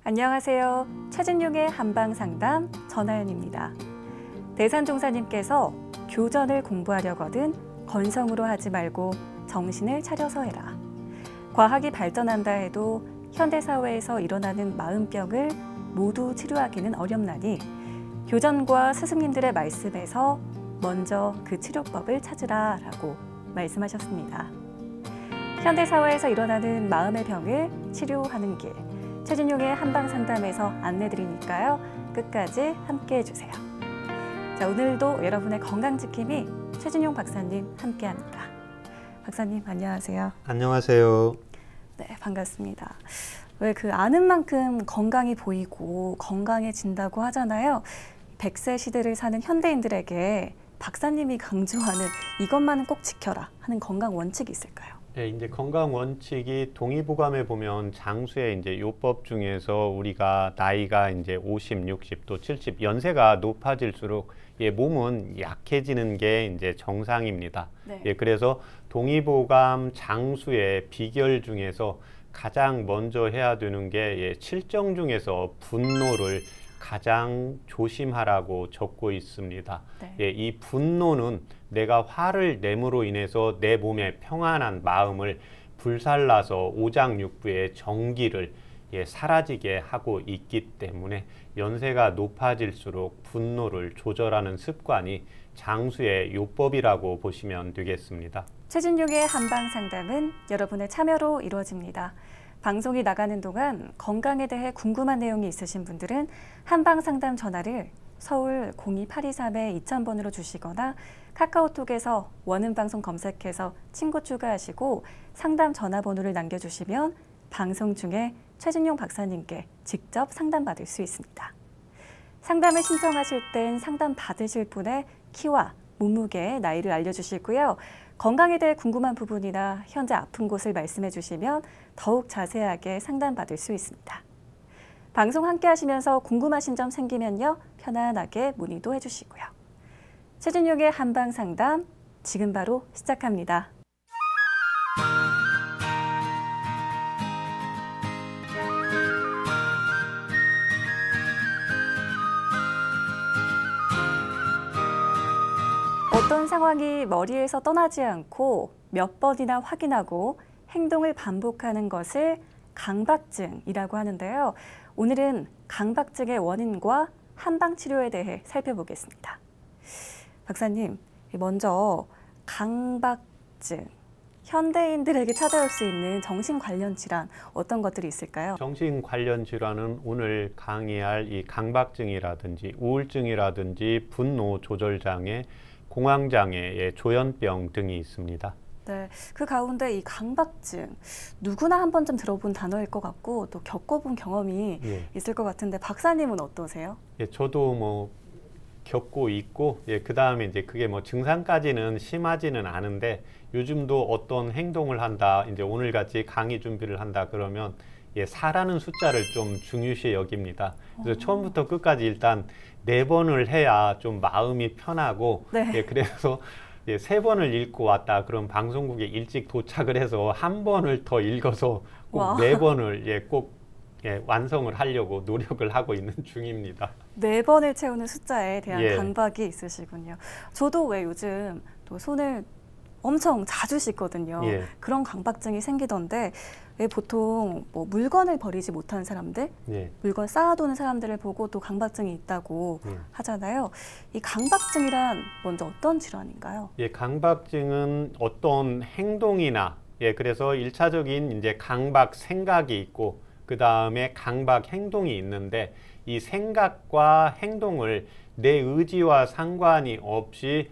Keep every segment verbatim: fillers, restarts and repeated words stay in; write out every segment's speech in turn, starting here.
안녕하세요. 최진용의 한방상담 전하연입니다. 대산종사님께서 교전을 공부하려거든 건성으로 하지 말고 정신을 차려서 해라. 과학이 발전한다 해도 현대사회에서 일어나는 마음병을 모두 치료하기는 어렵나니 교전과 스승님들의 말씀에서 먼저 그 치료법을 찾으라 라고 말씀하셨습니다. 현대사회에서 일어나는 마음의 병을 치료하는 길, 최진용의 한방상담에서 안내드리니까요. 끝까지 함께해 주세요. 자, 오늘도 여러분의 건강지킴이 최진용 박사님 함께합니다. 박사님 안녕하세요. 안녕하세요. 네, 반갑습니다. 왜 그 아는 만큼 건강이 보이고 건강해진다고 하잖아요. 백 세 시대를 사는 현대인들에게 박사님이 강조하는 이것만은 꼭 지켜라 하는 건강 원칙이 있을까요? 네, 이제 건강 원칙이 동의보감에 보면 장수의 이제 요법 중에서 우리가 나이가 이제 오십, 육십 또 칠십 연세가 높아질수록 예, 몸은 약해지는 게 이제 정상입니다. 네. 예, 그래서 동의보감 장수의 비결 중에서 가장 먼저 해야 되는 게 예, 칠정 중에서 분노를 가장 조심하라고 적고 있습니다. 네. 예, 이 분노는 내가 화를 내므로 인해서 내 몸의 평안한 마음을 불살라서 오장육부의 정기를 예, 사라지게 하고 있기 때문에 연세가 높아질수록 분노를 조절하는 습관이 장수의 요법이라고 보시면 되겠습니다. 최진용의 한방상담은 여러분의 참여로 이루어집니다. 방송이 나가는 동안 건강에 대해 궁금한 내용이 있으신 분들은 한방상담 전화를 서울 공이 팔이삼 이천 번으로 주시거나 카카오톡에서 원음방송 검색해서 친구 추가하시고 상담 전화번호를 남겨주시면 방송 중에 최진용 박사님께 직접 상담받을 수 있습니다. 상담을 신청하실 땐 상담 받으실 분의 키와 몸무게, 나이를 알려주시고요. 건강에 대해 궁금한 부분이나 현재 아픈 곳을 말씀해 주시면 더욱 자세하게 상담받을 수 있습니다. 방송 함께 하시면서 궁금하신 점 생기면요. 편안하게 문의도 해주시고요. 최진용의 한방상담 지금 바로 시작합니다. 어떤 상황이 머리에서 떠나지 않고 몇 번이나 확인하고 행동을 반복하는 것을 강박증이라고 하는데요. 오늘은 강박증의 원인과 한방치료에 대해 살펴보겠습니다. 박사님, 먼저 강박증, 현대인들에게 찾아올 수 있는 정신 관련 질환 어떤 것들이 있을까요? 정신 관련 질환은 오늘 강의할 이 강박증이라든지 우울증이라든지 분노 조절 장애, 공황장애, 조현병 등이 있습니다. 네, 그 가운데 이 강박증 누구나 한 번쯤 들어본 단어일 것 같고 또 겪어본 경험이 예. 있을 것 같은데 박사님은 어떠세요? 예, 저도 뭐 겪고 있고 예, 그 다음에 이제 그게 뭐 증상까지는 심하지는 않은데 요즘도 어떤 행동을 한다, 이제 오늘같이 강의 준비를 한다 그러면 예, 사라는 숫자를 좀 중요시 여깁니다. 그래서 오. 처음부터 끝까지 일단 네 번을 해야 좀 마음이 편하고 네. 예, 그래서 예, 세 번을 읽고 왔다 그럼 방송국에 일찍 도착을 해서 한 번을 더 읽어서 꼭 네 번을 예, 꼭 예, 완성을 하려고 노력을 하고 있는 중입니다. 네 번을 채우는 숫자에 대한 예. 강박이 있으시군요. 저도 왜 요즘 또 손을 엄청 자주 씻거든요. 예. 그런 강박증이 생기던데 왜 보통 뭐 물건을 버리지 못하는 사람들, 예. 물건 쌓아두는 사람들을 보고 또 강박증이 있다고 예. 하잖아요. 이 강박증이란 먼저 어떤 질환인가요? 예, 강박증은 어떤 행동이나 예, 그래서 일차적인 이제 강박 생각이 있고 그 다음에 강박 행동이 있는데 이 생각과 행동을 내 의지와 상관이 없이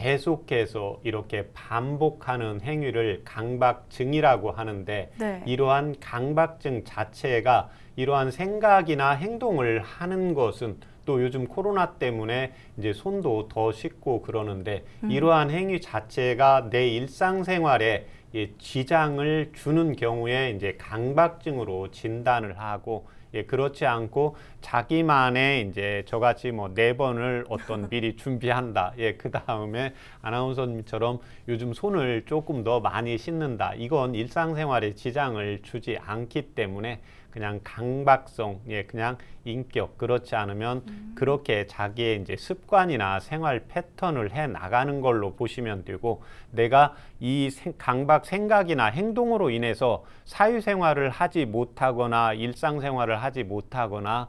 계속해서 이렇게 반복하는 행위를 강박증이라고 하는데 네. 이러한 강박증 자체가 이러한 생각이나 행동을 하는 것은 또 요즘 코로나 때문에 이제 손도 더 씻고 그러는데 음. 이러한 행위 자체가 내 일상생활에 예, 지장을 주는 경우에 이제 강박증으로 진단을 하고 예, 그렇지 않고 자기만의 이제 저같이 뭐 네 번을 어떤 미리 준비한다. 예, 그 다음에 아나운서님처럼 요즘 손을 조금 더 많이 씻는다. 이건 일상생활에 지장을 주지 않기 때문에 그냥 강박성, 예, 그냥 인격, 그렇지 않으면 음. 그렇게 자기의 이제 습관이나 생활 패턴을 해 나가는 걸로 보시면 되고, 내가 이 생, 강박 생각이나 행동으로 인해서 사회생활을 하지 못하거나 일상생활을 하지 못하거나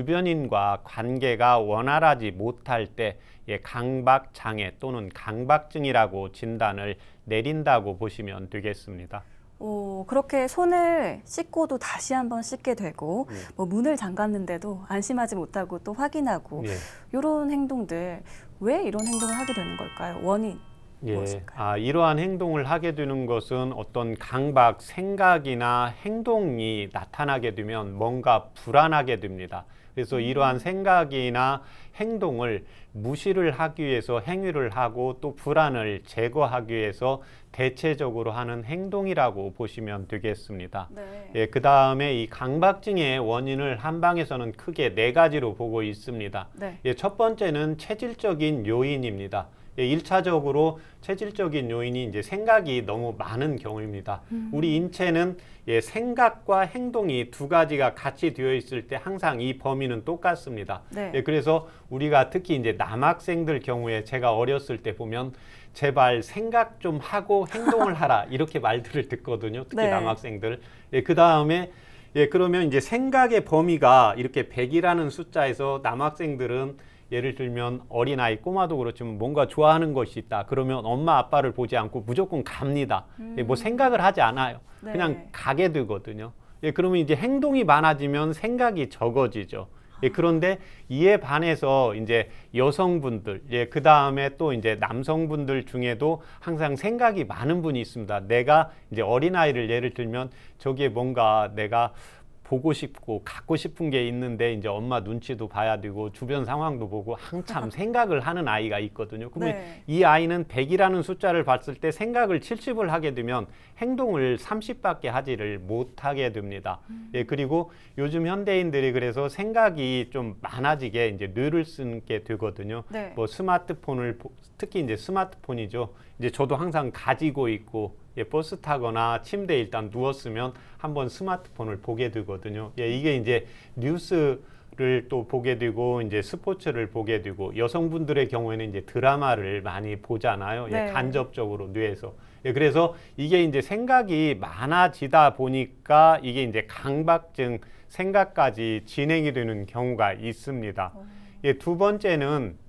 주변인과 관계가 원활하지 못할 때 예, 강박 장애 또는 강박증이라고 진단을 내린다고 보시면 되겠습니다. 오, 그렇게 손을 씻고도 다시 한번 씻게 되고 네. 뭐 문을 잠갔는데도 안심하지 못하고 또 확인하고 예. 이런 행동들, 왜 이런 행동을 하게 되는 걸까요? 원인 예, 무엇일까요? 아, 이러한 행동을 하게 되는 것은 어떤 강박 생각이나 행동이 나타나게 되면 뭔가 불안하게 됩니다. 그래서 이러한 생각이나 행동을 무시를 하기 위해서 행위를 하고 또 불안을 제거하기 위해서 대체적으로 하는 행동이라고 보시면 되겠습니다. 네. 예, 그 다음에 이 강박증의 원인을 한방에서는 크게 네 가지로 보고 있습니다. 네. 예, 첫 번째는 체질적인 요인입니다. 예, 일차적으로 체질적인 요인이 이제 생각이 너무 많은 경우입니다. 음. 우리 인체는 예, 생각과 행동이 두 가지가 같이 되어 있을 때 항상 이 범위는 똑같습니다. 네. 예, 그래서 우리가 특히 이제 남학생들 경우에 제가 어렸을 때 보면 제발 생각 좀 하고 행동을 하라 이렇게 말들을 듣거든요. 특히 네. 남학생들. 예, 그 다음에 예, 그러면 이제 생각의 범위가 이렇게 백이라는 숫자에서 남학생들은 예를 들면 어린아이, 꼬마도 그렇지만 뭔가 좋아하는 것이 있다. 그러면 엄마, 아빠를 보지 않고 무조건 갑니다. 음. 예, 뭐 생각을 하지 않아요. 네. 그냥 가게 되거든요. 예, 그러면 이제 행동이 많아지면 생각이 적어지죠. 예, 그런데 이에 반해서 이제 여성분들, 예, 그 다음에 또 이제 남성분들 중에도 항상 생각이 많은 분이 있습니다. 내가 이제 어린아이를 예를 들면 저기에 뭔가 내가 보고 싶고 갖고 싶은 게 있는데 이제 엄마 눈치도 봐야 되고 주변 상황도 보고 한참 생각을 하는 아이가 있거든요. 그러면 네. 이 아이는 백이라는 숫자를 봤을 때 생각을 칠십을 하게 되면 행동을 삼십밖에 하지를 못하게 됩니다. 음. 예, 그리고 요즘 현대인들이 그래서 생각이 좀 많아지게 이제 뇌를 쓰게 되거든요. 네. 뭐 스마트폰을 특히 이제 스마트폰이죠. 이제 저도 항상 가지고 있고 예, 버스 타거나 침대에 일단 누웠으면 한번 스마트폰을 보게 되거든요. 예, 이게 이제 뉴스를 또 보게 되고 이제 스포츠를 보게 되고 여성분들의 경우에는 이제 드라마를 많이 보잖아요. 네. 예, 간접적으로 뇌에서. 예, 그래서 이게 이제 생각이 많아지다 보니까 이게 이제 강박증 생각까지 진행이 되는 경우가 있습니다. 오. 예, 두 번째는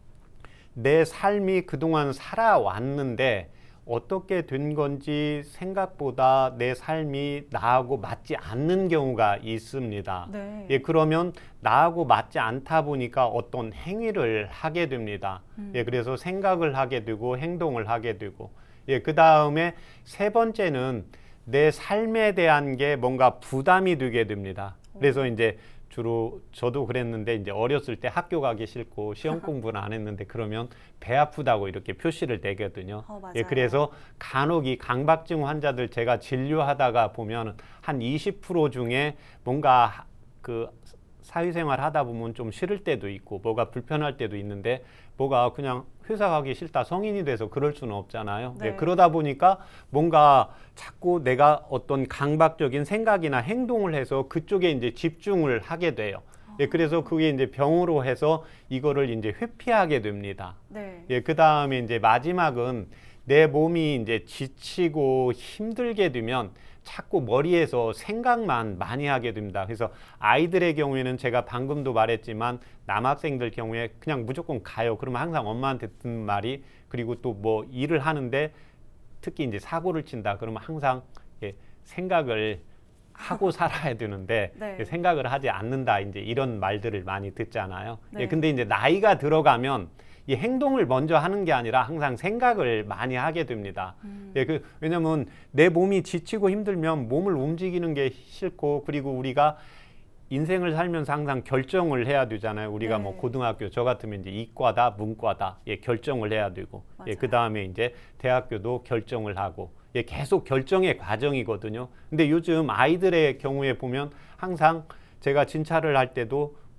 내 삶이 그동안 살아왔는데 어떻게 된 건지 생각보다 내 삶이 나하고 맞지 않는 경우가 있습니다. 네. 예, 그러면 나하고 맞지 않다 보니까 어떤 행위를 하게 됩니다. 음. 예, 그래서 생각을 하게 되고 행동을 하게 되고, 예, 그 다음에 세 번째는 내 삶에 대한 게 뭔가 부담이 되게 됩니다. 그래서 이제 주로 저도 그랬는데 이제 어렸을 때 학교 가기 싫고 시험 공부는 안 했는데 그러면 배 아프다고 이렇게 표시를 내거든요. 어, 맞아요. 예, 그래서 간혹 이 강박증 환자들 제가 진료하다가 보면 한 이십 퍼센트 중에 뭔가 그 사회생활 하다 보면 좀 싫을 때도 있고 뭐가 불편할 때도 있는데 뭐가 그냥 회사 가기 싫다 성인이 돼서 그럴 수는 없잖아요. 네. 네, 그러다 보니까 뭔가 자꾸 내가 어떤 강박적인 생각이나 행동을 해서 그쪽에 이제 집중을 하게 돼요. 예, 그래서 그게 이제 병으로 해서 이거를 이제 회피하게 됩니다. 네. 예, 그 다음에 이제 마지막은 내 몸이 이제 지치고 힘들게 되면 자꾸 머리에서 생각만 많이 하게 됩니다. 그래서 아이들의 경우에는 제가 방금도 말했지만 남학생들 경우에 그냥 무조건 가요. 그러면 항상 엄마한테 듣는 말이, 그리고 또 뭐 일을 하는데 특히 이제 사고를 친다. 그러면 항상 예, 생각을 하고 살아야 되는데 네. 예, 생각을 하지 않는다. 이제 이런 말들을 많이 듣잖아요. 네. 예, 근데 이제 나이가 들어가면 이 행동을 먼저 하는 게 아니라 항상 생각을 많이 하게 됩니다. 음. 예, 그, 왜냐면 내 몸이 지치고 힘들면 몸을 움직이는 게 싫고, 그리고 우리가 인생을 살면서 항상 결정을 해야 되잖아요. 우리가 네. 뭐 고등학교, 저 같으면 이제 이과다, 문과다, 예, 결정을 해야 되고, 예, 맞아요. 그 다음에 이제 대학교도 결정을 하고, 예, 계속 결정의 과정이거든요. 근데 요즘 아이들의 경우에 보면 항상 제가 진찰을 할 때도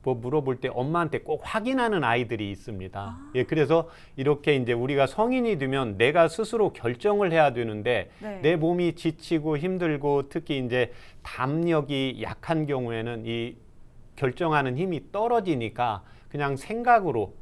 뭐 물어볼 때 엄마한테 꼭 확인하는 아이들이 있습니다. 아. 예, 그래서 이렇게 이제 우리가 성인이 되면 내가 스스로 결정을 해야 되는데 네. 내 몸이 지치고 힘들고 특히 이제 담력이 약한 경우에는 이 결정하는 힘이 떨어지니까 그냥 생각으로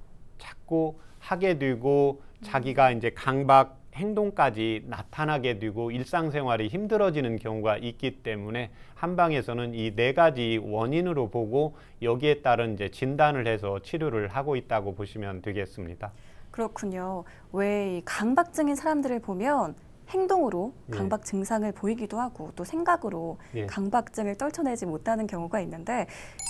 자꾸 하게 되고 음. 자기가 이제 강박 행동까지 나타나게 되고 일상생활이 힘들어지는 경우가 있기 때문에 한방에서는 이 네 가지 원인으로 보고 여기에 따른 이제 진단을 해서 치료를 하고 있다고 보시면 되겠습니다. 그렇군요. 왜 이 강박증인 사람들을 보면 행동으로 강박 증상을 예. 보이기도 하고 또 생각으로 예. 강박증을 떨쳐내지 못하는 경우가 있는데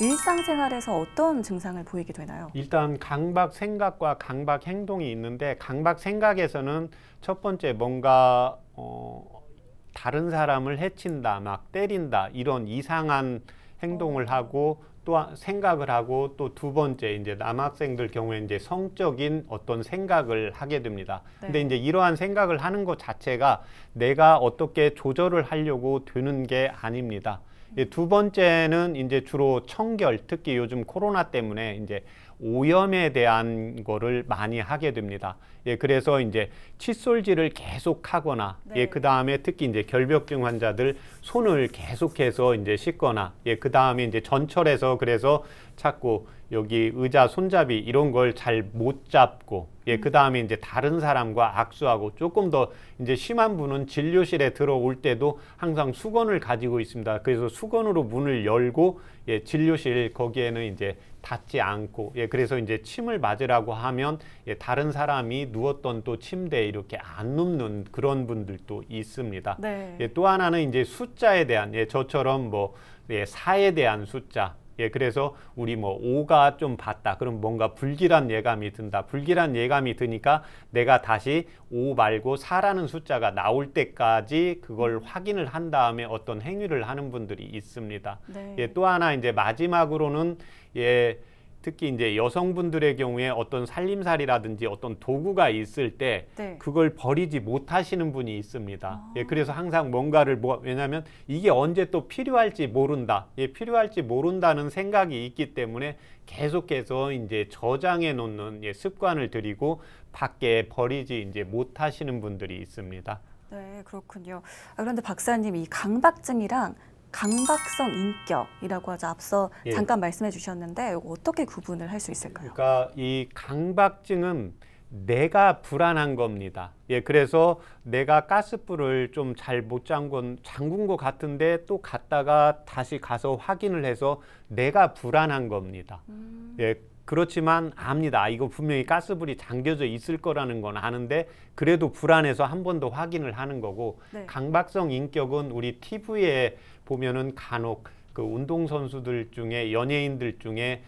일상생활에서 어떤 증상을 보이게 되나요? 일단 강박 생각과 강박 행동이 있는데 강박 생각에서는 첫 번째 뭔가 어, 다른 사람을 해친다, 막 때린다 이런 이상한 행동을 어. 하고 또 생각을 하고 또 두 번째 이제 남학생들 경우에 이제 성적인 어떤 생각을 하게 됩니다. 네. 근데 이제 이러한 생각을 하는 것 자체가 내가 어떻게 조절을 하려고 되는 게 아닙니다. 음. 두 번째는 이제 주로 청결, 특히 요즘 코로나 때문에 이제 오염에 대한 거를 많이 하게 됩니다. 예, 그래서 이제 칫솔질을 계속 하거나, 네. 예, 그 다음에 특히 이제 결벽증 환자들 손을 계속해서 이제 씻거나, 예, 그 다음에 이제 전철에서 그래서 자꾸 여기 의자 손잡이 이런 걸 잘 못 잡고, 예, 그 다음에 이제 다른 사람과 악수하고 조금 더 이제 심한 분은 진료실에 들어올 때도 항상 수건을 가지고 있습니다. 그래서 수건으로 문을 열고, 예, 진료실 거기에는 이제 닿지 않고, 예, 그래서 이제 침을 맞으라고 하면 예, 다른 사람이 누웠던 또 침대에 이렇게 안 눕는 그런 분들도 있습니다. 네. 예, 또 하나는 이제 숫자에 대한, 예, 저처럼 뭐 예, 사에 대한 숫자. 예, 그래서 우리 뭐 오가 좀 봤다. 그럼 뭔가 불길한 예감이 든다. 불길한 예감이 드니까 내가 다시 오 말고 사라는 숫자가 나올 때까지 그걸 확인을 한 다음에 어떤 행위를 하는 분들이 있습니다. 네. 예, 또 하나 이제 마지막으로는 예, 특히 이제 여성분들의 경우에 어떤 살림살이라든지 어떤 도구가 있을 때 네. 그걸 버리지 못하시는 분이 있습니다. 아. 예, 그래서 항상 뭔가를 뭐, 왜냐하면 이게 언제 또 필요할지 모른다. 예, 필요할지 모른다는 생각이 있기 때문에 계속해서 이제 저장해 놓는 예, 습관을 들이고 밖에 버리지 이제 못하시는 분들이 있습니다. 네, 그렇군요. 아, 그런데 박사님, 이 강박증이랑 강박성 인격이라고 하죠. 앞서 예. 잠깐 말씀해 주셨는데 이거 어떻게 구분을 할 수 있을까요? 그러니까 이 강박증은 내가 불안한 겁니다. 예, 그래서 내가 가스불을 좀 잘 못 잠근, 잠근 것 같은데 또 갔다가 다시 가서 확인을 해서 내가 불안한 겁니다. 음. 예, 그렇지만 압니다. 이거 분명히 가스불이 잠겨져 있을 거라는 건 아는데 그래도 불안해서 한 번 더 확인을 하는 거고 네. 강박성 인격은 우리 티비에 보면은 간혹 그 운동선수들 중에 연예인들 중에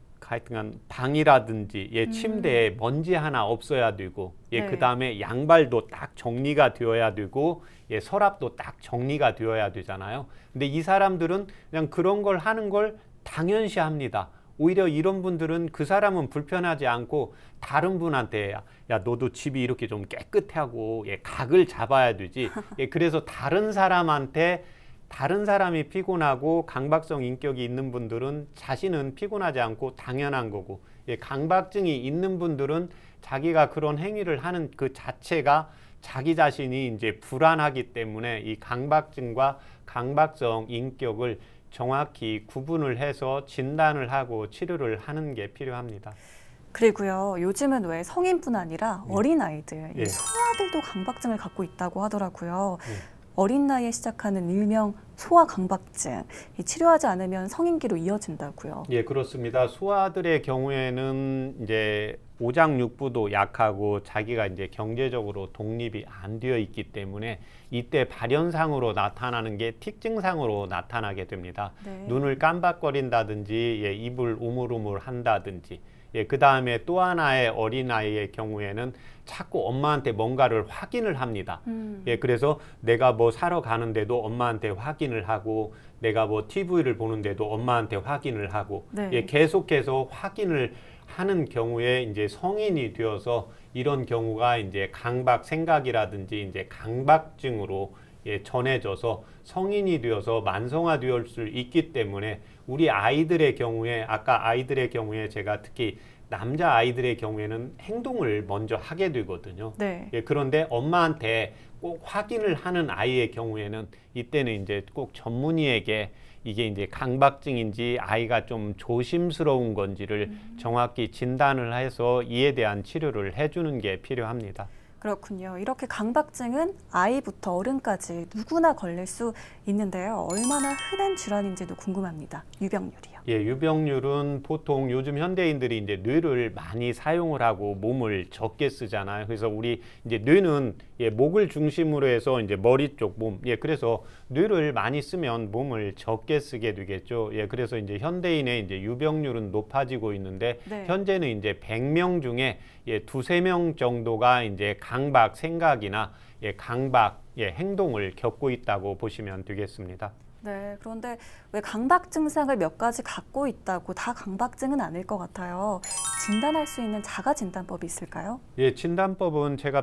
하여튼간 방이라든지 예, 침대에 음. 먼지 하나 없어야 되고 예, 네. 그 다음에 양발도 딱 정리가 되어야 되고 예, 서랍도 딱 정리가 되어야 되잖아요. 근데 이 사람들은 그냥 그런 걸 하는 걸 당연시 합니다. 오히려 이런 분들은 그 사람은 불편하지 않고 다른 분한테 야, 야 너도 집이 이렇게 좀 깨끗하고 예, 각을 잡아야 되지. 예, 그래서 다른 사람한테 다른 사람이 피곤하고 강박성 인격이 있는 분들은 자신은 피곤하지 않고 당연한 거고 예, 강박증이 있는 분들은 자기가 그런 행위를 하는 그 자체가 자기 자신이 이제 불안하기 때문에 이 강박증과 강박성 인격을 정확히 구분을 해서 진단을 하고 치료를 하는 게 필요합니다. 그리고요, 요즘은 왜 성인뿐 아니라 예. 어린아이들, 예. 소아들도 강박증을 갖고 있다고 하더라고요. 예. 어린 나이에 시작하는 일명 소아 강박증, 이 치료하지 않으면 성인기로 이어진다고요. 예, 그렇습니다. 소아들의 경우에는 이제 오장육부도 약하고 자기가 이제 경제적으로 독립이 안 되어 있기 때문에 이때 발현상으로 나타나는 게 틱 증상으로 나타나게 됩니다. 네. 눈을 깜박거린다든지 예, 입을 우물우물 한다든지 예, 그 다음에 또 하나의 어린아이의 경우에는 자꾸 엄마한테 뭔가를 확인을 합니다. 음. 예, 그래서 내가 뭐 사러 가는데도 엄마한테 확인을 하고 내가 뭐 티비를 보는데도 엄마한테 확인을 하고 네. 예, 계속해서 확인을 하는 경우에 이제 성인이 되어서 이런 경우가 이제 강박 생각이라든지 이제 강박증으로 예, 전해져서 성인이 되어서 만성화될 수 있기 때문에 우리 아이들의 경우에 아까 아이들의 경우에 제가 특히 남자 아이들의 경우에는 행동을 먼저 하게 되거든요. 네. 예, 그런데 엄마한테 꼭 확인을 하는 아이의 경우에는 이때는 이제 꼭 전문의에게 이게 이제 강박증인지 아이가 좀 조심스러운 건지를 음. 정확히 진단을 해서 이에 대한 치료를 해주는 게 필요합니다. 그렇군요. 이렇게 강박증은 아이부터 어른까지 누구나 걸릴 수 있는데요. 얼마나 흔한 질환인지도 궁금합니다. 유병률이요. 예, 유병률은 보통 요즘 현대인들이 이제 뇌를 많이 사용을 하고 몸을 적게 쓰잖아요. 그래서 우리 이제 뇌는 예, 목을 중심으로 해서 이제 머리 쪽 몸, 예, 그래서 뇌를 많이 쓰면 몸을 적게 쓰게 되겠죠. 예, 그래서 이제 현대인의 이제 유병률은 높아지고 있는데 네. 현재는 이제 백 명 중에 예, 두세 명 정도가 이제 강박 생각이나 예, 강박 예, 행동을 겪고 있다고 보시면 되겠습니다. 네, 그런데 왜 강박 증상을 몇 가지 갖고 있다고 다 강박증은 아닐 것 같아요. 진단할 수 있는 자가 진단법이 있을까요? 예, 진단법은 제가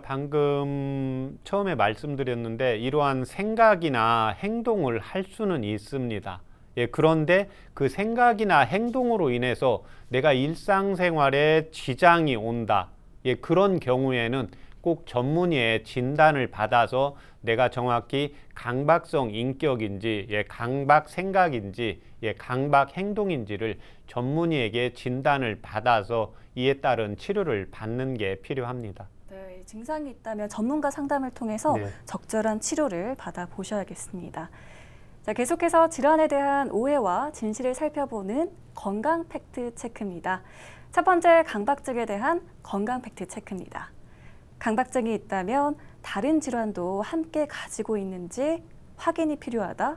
방금 처음에 말씀드렸는데 이러한 생각이나 행동을 할 수는 있습니다. 예, 그런데 그 생각이나 행동으로 인해서 내가 일상생활에 지장이 온다. 예, 그런 경우에는 꼭 전문의의 진단을 받아서 내가 정확히 강박성 인격인지, 예, 강박 생각인지, 예, 강박 행동인지를 전문의에게 진단을 받아서 이에 따른 치료를 받는 게 필요합니다. 네, 증상이 있다면 전문가 상담을 통해서 네. 적절한 치료를 받아 보셔야겠습니다. 자, 계속해서 질환에 대한 오해와 진실을 살펴보는 건강 팩트 체크입니다. 첫 번째, 강박증에 대한 건강 팩트 체크입니다. 강박증이 있다면 다른 질환도 함께 가지고 있는지 확인이 필요하다.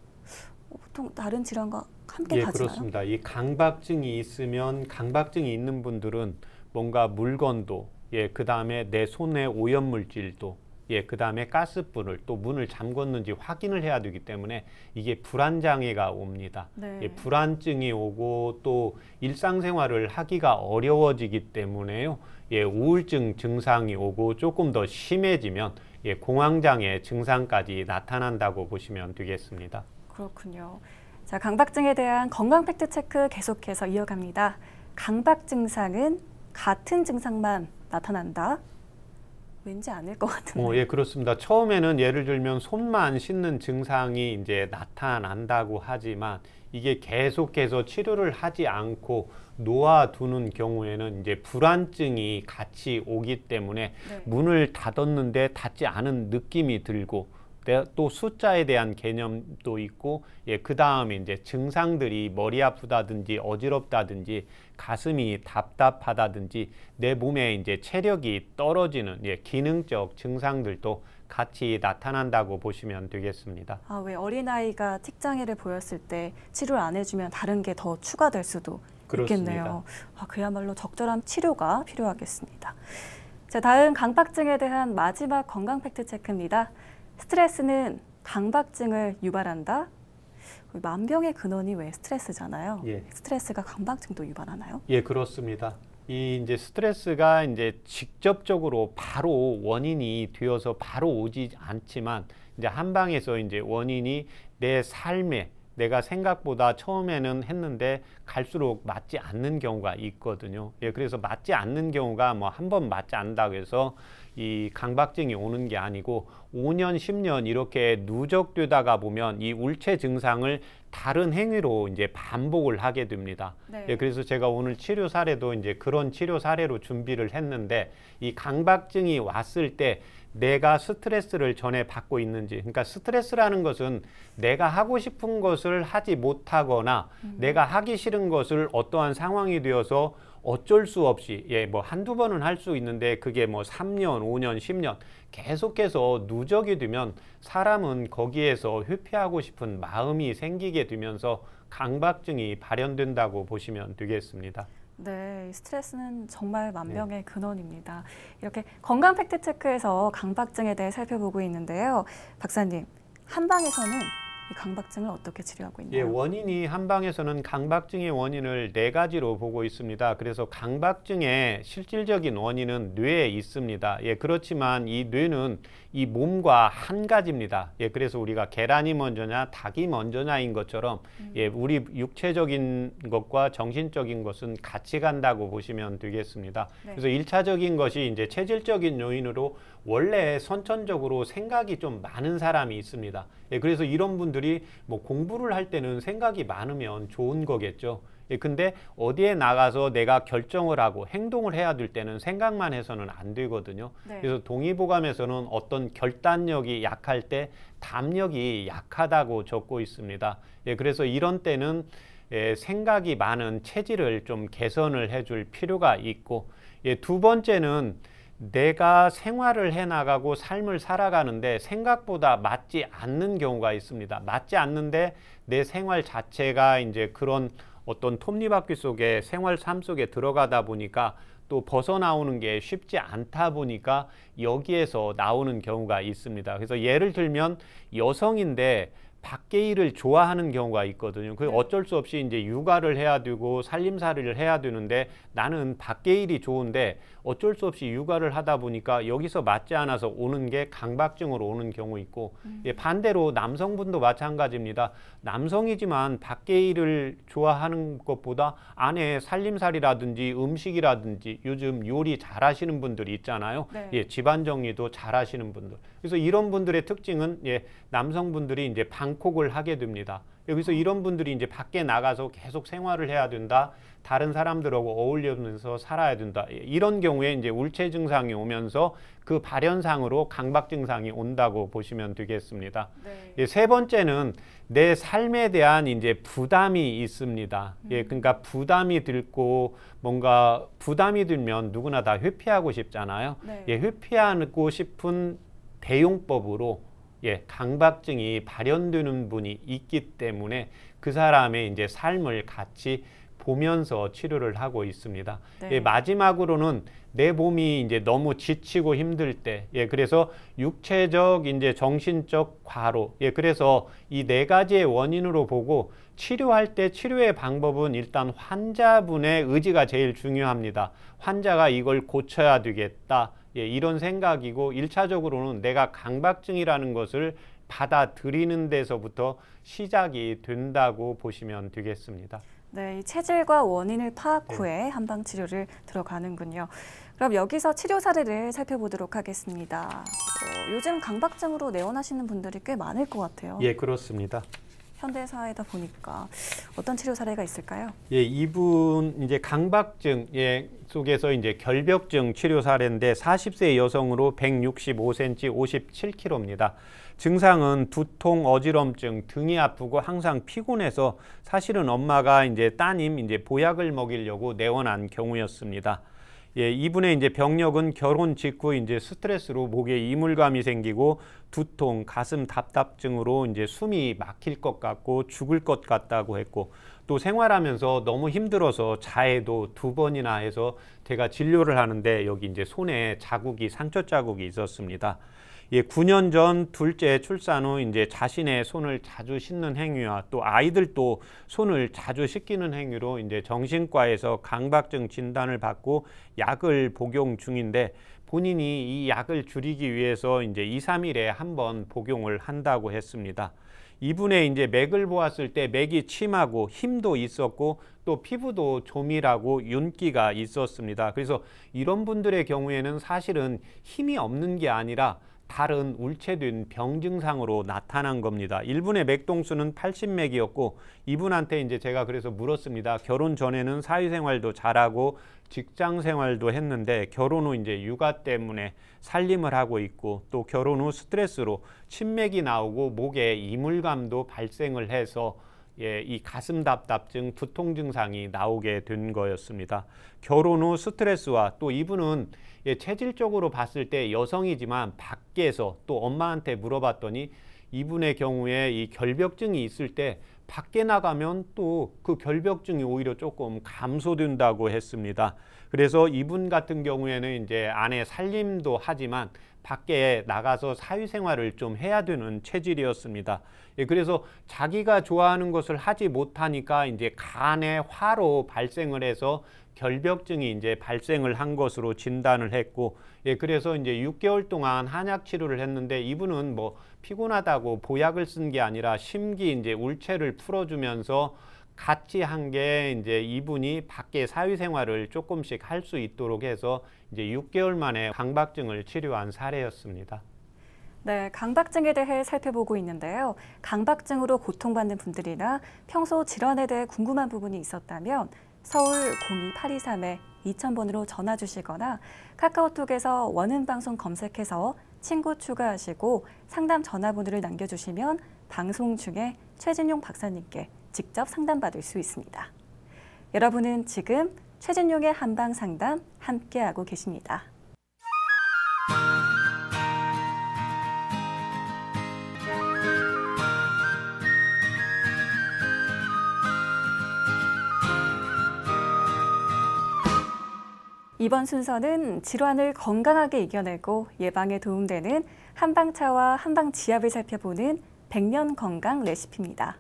보통 다른 질환과 함께 예, 가지나요? 그렇습니다. 이 강박증이 있으면 강박증이 있는 분들은 뭔가 물건도, 예, 그 다음에 내 손에 오염물질도, 예, 그 다음에 가스불을 또 문을 잠궜는지 확인을 해야 되기 때문에 이게 불안장애가 옵니다. 네. 예, 불안증이 오고 또 일상생활을 하기가 어려워지기 때문에요. 예, 우울증 증상이 오고 조금 더 심해지면 예, 공황장애 증상까지 나타난다고 보시면 되겠습니다. 그렇군요. 자, 강박증에 대한 건강 팩트 체크 계속해서 이어갑니다. 강박 증상은 같은 증상만 나타난다. 왠지 아닐 것 같은데. 어, 예, 그렇습니다. 처음에는 예를 들면 손만 씻는 증상이 이제 나타난다고 하지만 이게 계속해서 치료를 하지 않고 놓아두는 경우에는 이제 불안증이 같이 오기 때문에 네. 문을 닫았는데 닫지 않은 느낌이 들고 또 숫자에 대한 개념도 있고 예, 그 다음에 이제 증상들이 머리 아프다든지 어지럽다든지 가슴이 답답하다든지 내 몸에 이제 체력이 떨어지는 예, 기능적 증상들도 같이 나타난다고 보시면 되겠습니다. 아, 왜 어린아이가 틱장애를 보였을 때 치료를 안 해주면 다른 게 더 추가될 수도 그렇습니다. 있겠네요. 아, 그야말로 적절한 치료가 필요하겠습니다. 자, 다음 강박증에 대한 마지막 건강 팩트 체크입니다. 스트레스는 강박증을 유발한다. 만병의 근원이 왜 스트레스잖아요. 예. 스트레스가 강박증도 유발하나요? 예, 그렇습니다. 이 이제 스트레스가 이제 직접적으로 바로 원인이 되어서 바로 오지 않지만 이제 한방에서 이제 원인이 내 삶에 내가 생각보다 처음에는 했는데 갈수록 맞지 않는 경우가 있거든요. 예, 그래서 맞지 않는 경우가 뭐 한 번 맞지 않는다고 해서 이 강박증이 오는 게 아니고 오 년, 십 년 이렇게 누적되다가 보면 이 울체 증상을 다른 행위로 이제 반복을 하게 됩니다. 네. 예, 그래서 제가 오늘 치료 사례도 이제 그런 치료 사례로 준비를 했는데 이 강박증이 왔을 때 내가 스트레스를 전에 받고 있는지, 그러니까 스트레스라는 것은 내가 하고 싶은 것을 하지 못하거나 음. 내가 하기 싫은 것을 어떠한 상황이 되어서 어쩔 수 없이 예, 뭐 한두 번은 할 수 있는데 그게 뭐 삼 년, 오 년, 십 년 계속해서 누적이 되면 사람은 거기에서 회피하고 싶은 마음이 생기게 되면서 강박증이 발현된다고 보시면 되겠습니다. 네, 스트레스는 정말 만병의 네. 근원입니다. 이렇게 건강 팩트 체크에서 강박증에 대해 살펴보고 있는데요. 박사님, 한방에서는 이 강박증을 어떻게 치료하고 있나요? 예, 원인이 한방에서는 강박증의 원인을 네 가지로 보고 있습니다. 그래서 강박증의 실질적인 원인은 뇌에 있습니다. 예, 그렇지만 이 뇌는 이 몸과 한 가지입니다. 예, 그래서 우리가 계란이 먼저냐 닭이 먼저냐인 것처럼 음. 예, 우리 육체적인 것과 정신적인 것은 같이 간다고 보시면 되겠습니다. 네. 그래서 일차적인 것이 이제 체질적인 요인으로 원래 선천적으로 생각이 좀 많은 사람이 있습니다. 예, 그래서 이런 분들이 뭐 공부를 할 때는 생각이 많으면 좋은 거겠죠. 예, 근데 어디에 나가서 내가 결정을 하고 행동을 해야 될 때는 생각만 해서는 안 되거든요. 네. 그래서 동의보감에서는 어떤 결단력이 약할 때 담력이 약하다고 적고 있습니다. 예, 그래서 이런 때는 예, 생각이 많은 체질을 좀 개선을 해줄 필요가 있고, 예, 두 번째는 내가 생활을 해나가고 삶을 살아가는데 생각보다 맞지 않는 경우가 있습니다. 맞지 않는데 내 생활 자체가 이제 그런 어떤 톱니바퀴 속에 생활 삶 속에 들어가다 보니까 또 벗어나오는 게 쉽지 않다 보니까 여기에서 나오는 경우가 있습니다. 그래서 예를 들면 여성인데 밖에 일을 좋아하는 경우가 있거든요. 그 어쩔 수 없이 이제 육아를 해야 되고 살림살이를 해야 되는데 나는 밖에 일이 좋은데 어쩔 수 없이 육아를 하다 보니까 여기서 맞지 않아서 오는 게 강박증으로 오는 경우 있고 음. 예, 반대로 남성분도 마찬가지입니다. 남성이지만 밖에 일을 좋아하는 것보다 안에 살림살이라든지 음식이라든지 요즘 요리 잘하시는 분들이 있잖아요. 네. 예, 집안 정리도 잘하시는 분들. 그래서 이런 분들의 특징은 예, 남성분들이 이제 방콕을 하게 됩니다. 여기서 이런 분들이 이제 밖에 나가서 계속 생활을 해야 된다. 다른 사람들하고 어울리면서 살아야 된다. 이런 경우에 이제 우울증 증상이 오면서 그 발현상으로 강박 증상이 온다고 보시면 되겠습니다. 네. 예, 세 번째는 내 삶에 대한 이제 부담이 있습니다. 음. 예, 그러니까 부담이 들고 뭔가 부담이 들면 누구나 다 회피하고 싶잖아요. 네. 예, 회피하고 싶은 대용법으로 예, 강박증이 발현되는 분이 있기 때문에 그 사람의 이제 삶을 같이 보면서 치료를 하고 있습니다. 네. 예, 마지막으로는 내 몸이 이제 너무 지치고 힘들 때, 예, 그래서 육체적, 이제 정신적 과로, 예, 그래서 이 네 가지의 원인으로 보고 치료할 때 치료의 방법은 일단 환자분의 의지가 제일 중요합니다. 환자가 이걸 고쳐야 되겠다. 예, 이런 생각이고 일차적으로는 내가 강박증이라는 것을 받아들이는 데서부터 시작이 된다고 보시면 되겠습니다. 네, 이 체질과 원인을 파악 후에 네. 한방 치료를 들어가는군요. 그럼 여기서 치료 사례를 살펴보도록 하겠습니다. 어, 요즘 강박증으로 내원하시는 분들이 꽤 많을 것 같아요. 예, 그렇습니다. 현대사회다 보니까 어떤 치료 사례가 있을까요? 예, 이분 이제 강박증 예, 속에서 이제 결벽증 치료 사례인데 사십 세 여성으로 백육십오 센티미터, 오십칠 킬로그램입니다. 증상은 두통, 어지럼증, 등이 아프고 항상 피곤해서 사실은 엄마가 이제 따님 이제 보약을 먹이려고 내원한 경우였습니다. 예, 이분의 이제 병력은 결혼 직후 이제 스트레스로 목에 이물감이 생기고 두통, 가슴 답답증으로 이제 숨이 막힐 것 같고 죽을 것 같다고 했고 또 생활하면서 너무 힘들어서 자해도 두 번이나 해서 제가 진료를 하는데 여기 이제 손에 자국이 상처 자국이 있었습니다. 예, 구 년 전 둘째 출산 후 이제 자신의 손을 자주 씻는 행위와 또 아이들도 손을 자주 씻기는 행위로 이제 정신과에서 강박증 진단을 받고 약을 복용 중인데 본인이 이 약을 줄이기 위해서 이제 이, 삼 일에 한 번 복용을 한다고 했습니다. 이분의 이제 맥을 보았을 때 맥이 침하고 힘도 있었고 또 피부도 조밀하고 윤기가 있었습니다. 그래서 이런 분들의 경우에는 사실은 힘이 없는 게 아니라 다른 울체된 병 증상으로 나타난 겁니다. 일분의 맥동수는 팔십 맥이었고 이분한테 이제 제가 그래서 물었습니다. 결혼 전에는 사회생활도 잘하고 직장 생활도 했는데 결혼 후 이제 육아 때문에 살림을 하고 있고 또 결혼 후 스트레스로 치맥이 나오고 목에 이물감도 발생을 해서 예, 이 가슴 답답증, 두통 증상이 나오게 된 거였습니다. 결혼 후 스트레스와 또 이분은 예, 체질적으로 봤을 때 여성이지만 밖에서 또 엄마한테 물어봤더니 이분의 경우에 이 결벽증이 있을 때 밖에 나가면 또 그 결벽증이 오히려 조금 감소된다고 했습니다. 그래서 이분 같은 경우에는 이제 아내 살림도 하지만 밖에 나가서 사회생활을 좀 해야 되는 체질이었습니다. 예, 그래서 자기가 좋아하는 것을 하지 못하니까 이제 간에 화로 발생을 해서 결벽증이 이제 발생을 한 것으로 진단을 했고, 예, 그래서 이제 육 개월 동안 한약 치료를 했는데 이분은 뭐 피곤하다고 보약을 쓴 게 아니라 심기 이제 울체를 풀어주면서 같이 한 게 이제 이분이 밖에 사회생활을 조금씩 할 수 있도록 해서 이제 육 개월 만에 강박증을 치료한 사례였습니다. 네, 강박증에 대해 살펴보고 있는데요. 강박증으로 고통받는 분들이나 평소 질환에 대해 궁금한 부분이 있었다면 서울 공이팔이삼 이천 번으로 전화 주시거나 카카오톡에서 원음방송 검색해서 친구 추가하시고 상담 전화번호를 남겨주시면 방송 중에 최진용 박사님께 직접 상담받을 수 있습니다. 여러분은 지금 최진용의 한방상담 함께하고 계십니다. 이번 순서는 질환을 건강하게 이겨내고 예방에 도움되는 한방차와 한방지압을 살펴보는 백년 건강 레시피입니다.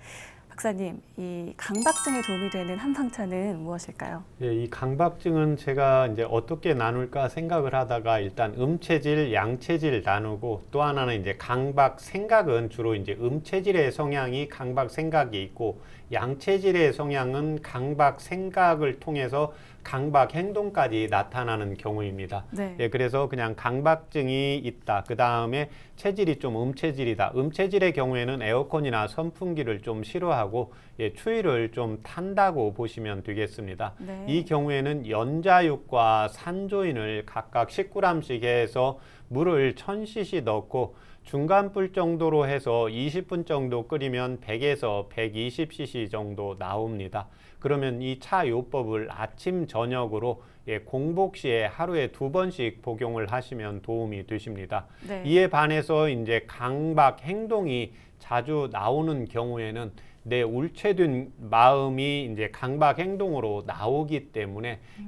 박사님, 이 강박증에 도움이 되는 한방차는 무엇일까요? 예, 이 강박증은 제가 이제 어떻게 나눌까 생각을 하다가 일단 음체질, 양체질 나누고 또 하나는 이제 강박 생각은 주로 이제 음체질의 성향이 강박 생각이 있고 양체질의 성향은 강박 생각을 통해서 강박 행동까지 나타나는 경우입니다. 네. 예, 그래서 그냥 강박증이 있다. 그 다음에 체질이 좀 음체질이다. 음체질의 경우에는 에어컨이나 선풍기를 좀 싫어하고 예, 추위를 좀 탄다고 보시면 되겠습니다. 네. 이 경우에는 연자육과 산조인을 각각 십 그램씩 해서 물을 천 씨씨 넣고 중간불 정도로 해서 이십 분 정도 끓이면 백에서 백이십 씨씨 정도 나옵니다. 그러면 이 차 요법을 아침 저녁으로 예, 공복 시에 하루에 두 번씩 복용을 하시면 도움이 되십니다. 네. 이에 반해서 이제 강박 행동이 자주 나오는 경우에는 내 울체된 마음이 이제 강박 행동으로 나오기 때문에 음.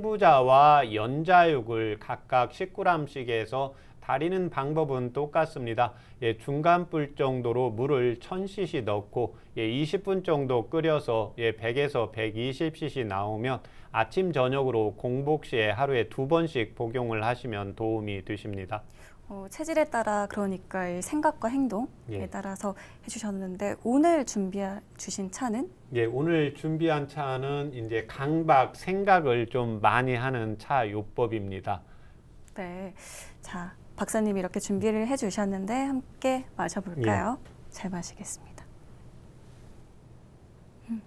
향부자와 연자육을 각각 십 그램씩 해서 다리는 방법은 똑같습니다. 예, 중간불 정도로 물을 천 씨씨 넣고 예, 이십 분 정도 끓여서 예, 백에서 백이십 씨씨 나오면 아침 저녁으로 공복 시에 하루에 두 번씩 복용을 하시면 도움이 되십니다. 어, 체질에 따라 그러니까 이 생각과 행동에 예. 따라서 해주셨는데 오늘 준비해 주신 차는? 예, 오늘 준비한 차는 이제 강박 생각을 좀 많이 하는 차 요법입니다. 네, 자 박사님이 이렇게 준비를 해주셨는데 함께 마셔볼까요? 예. 잘 마시겠습니다. 음.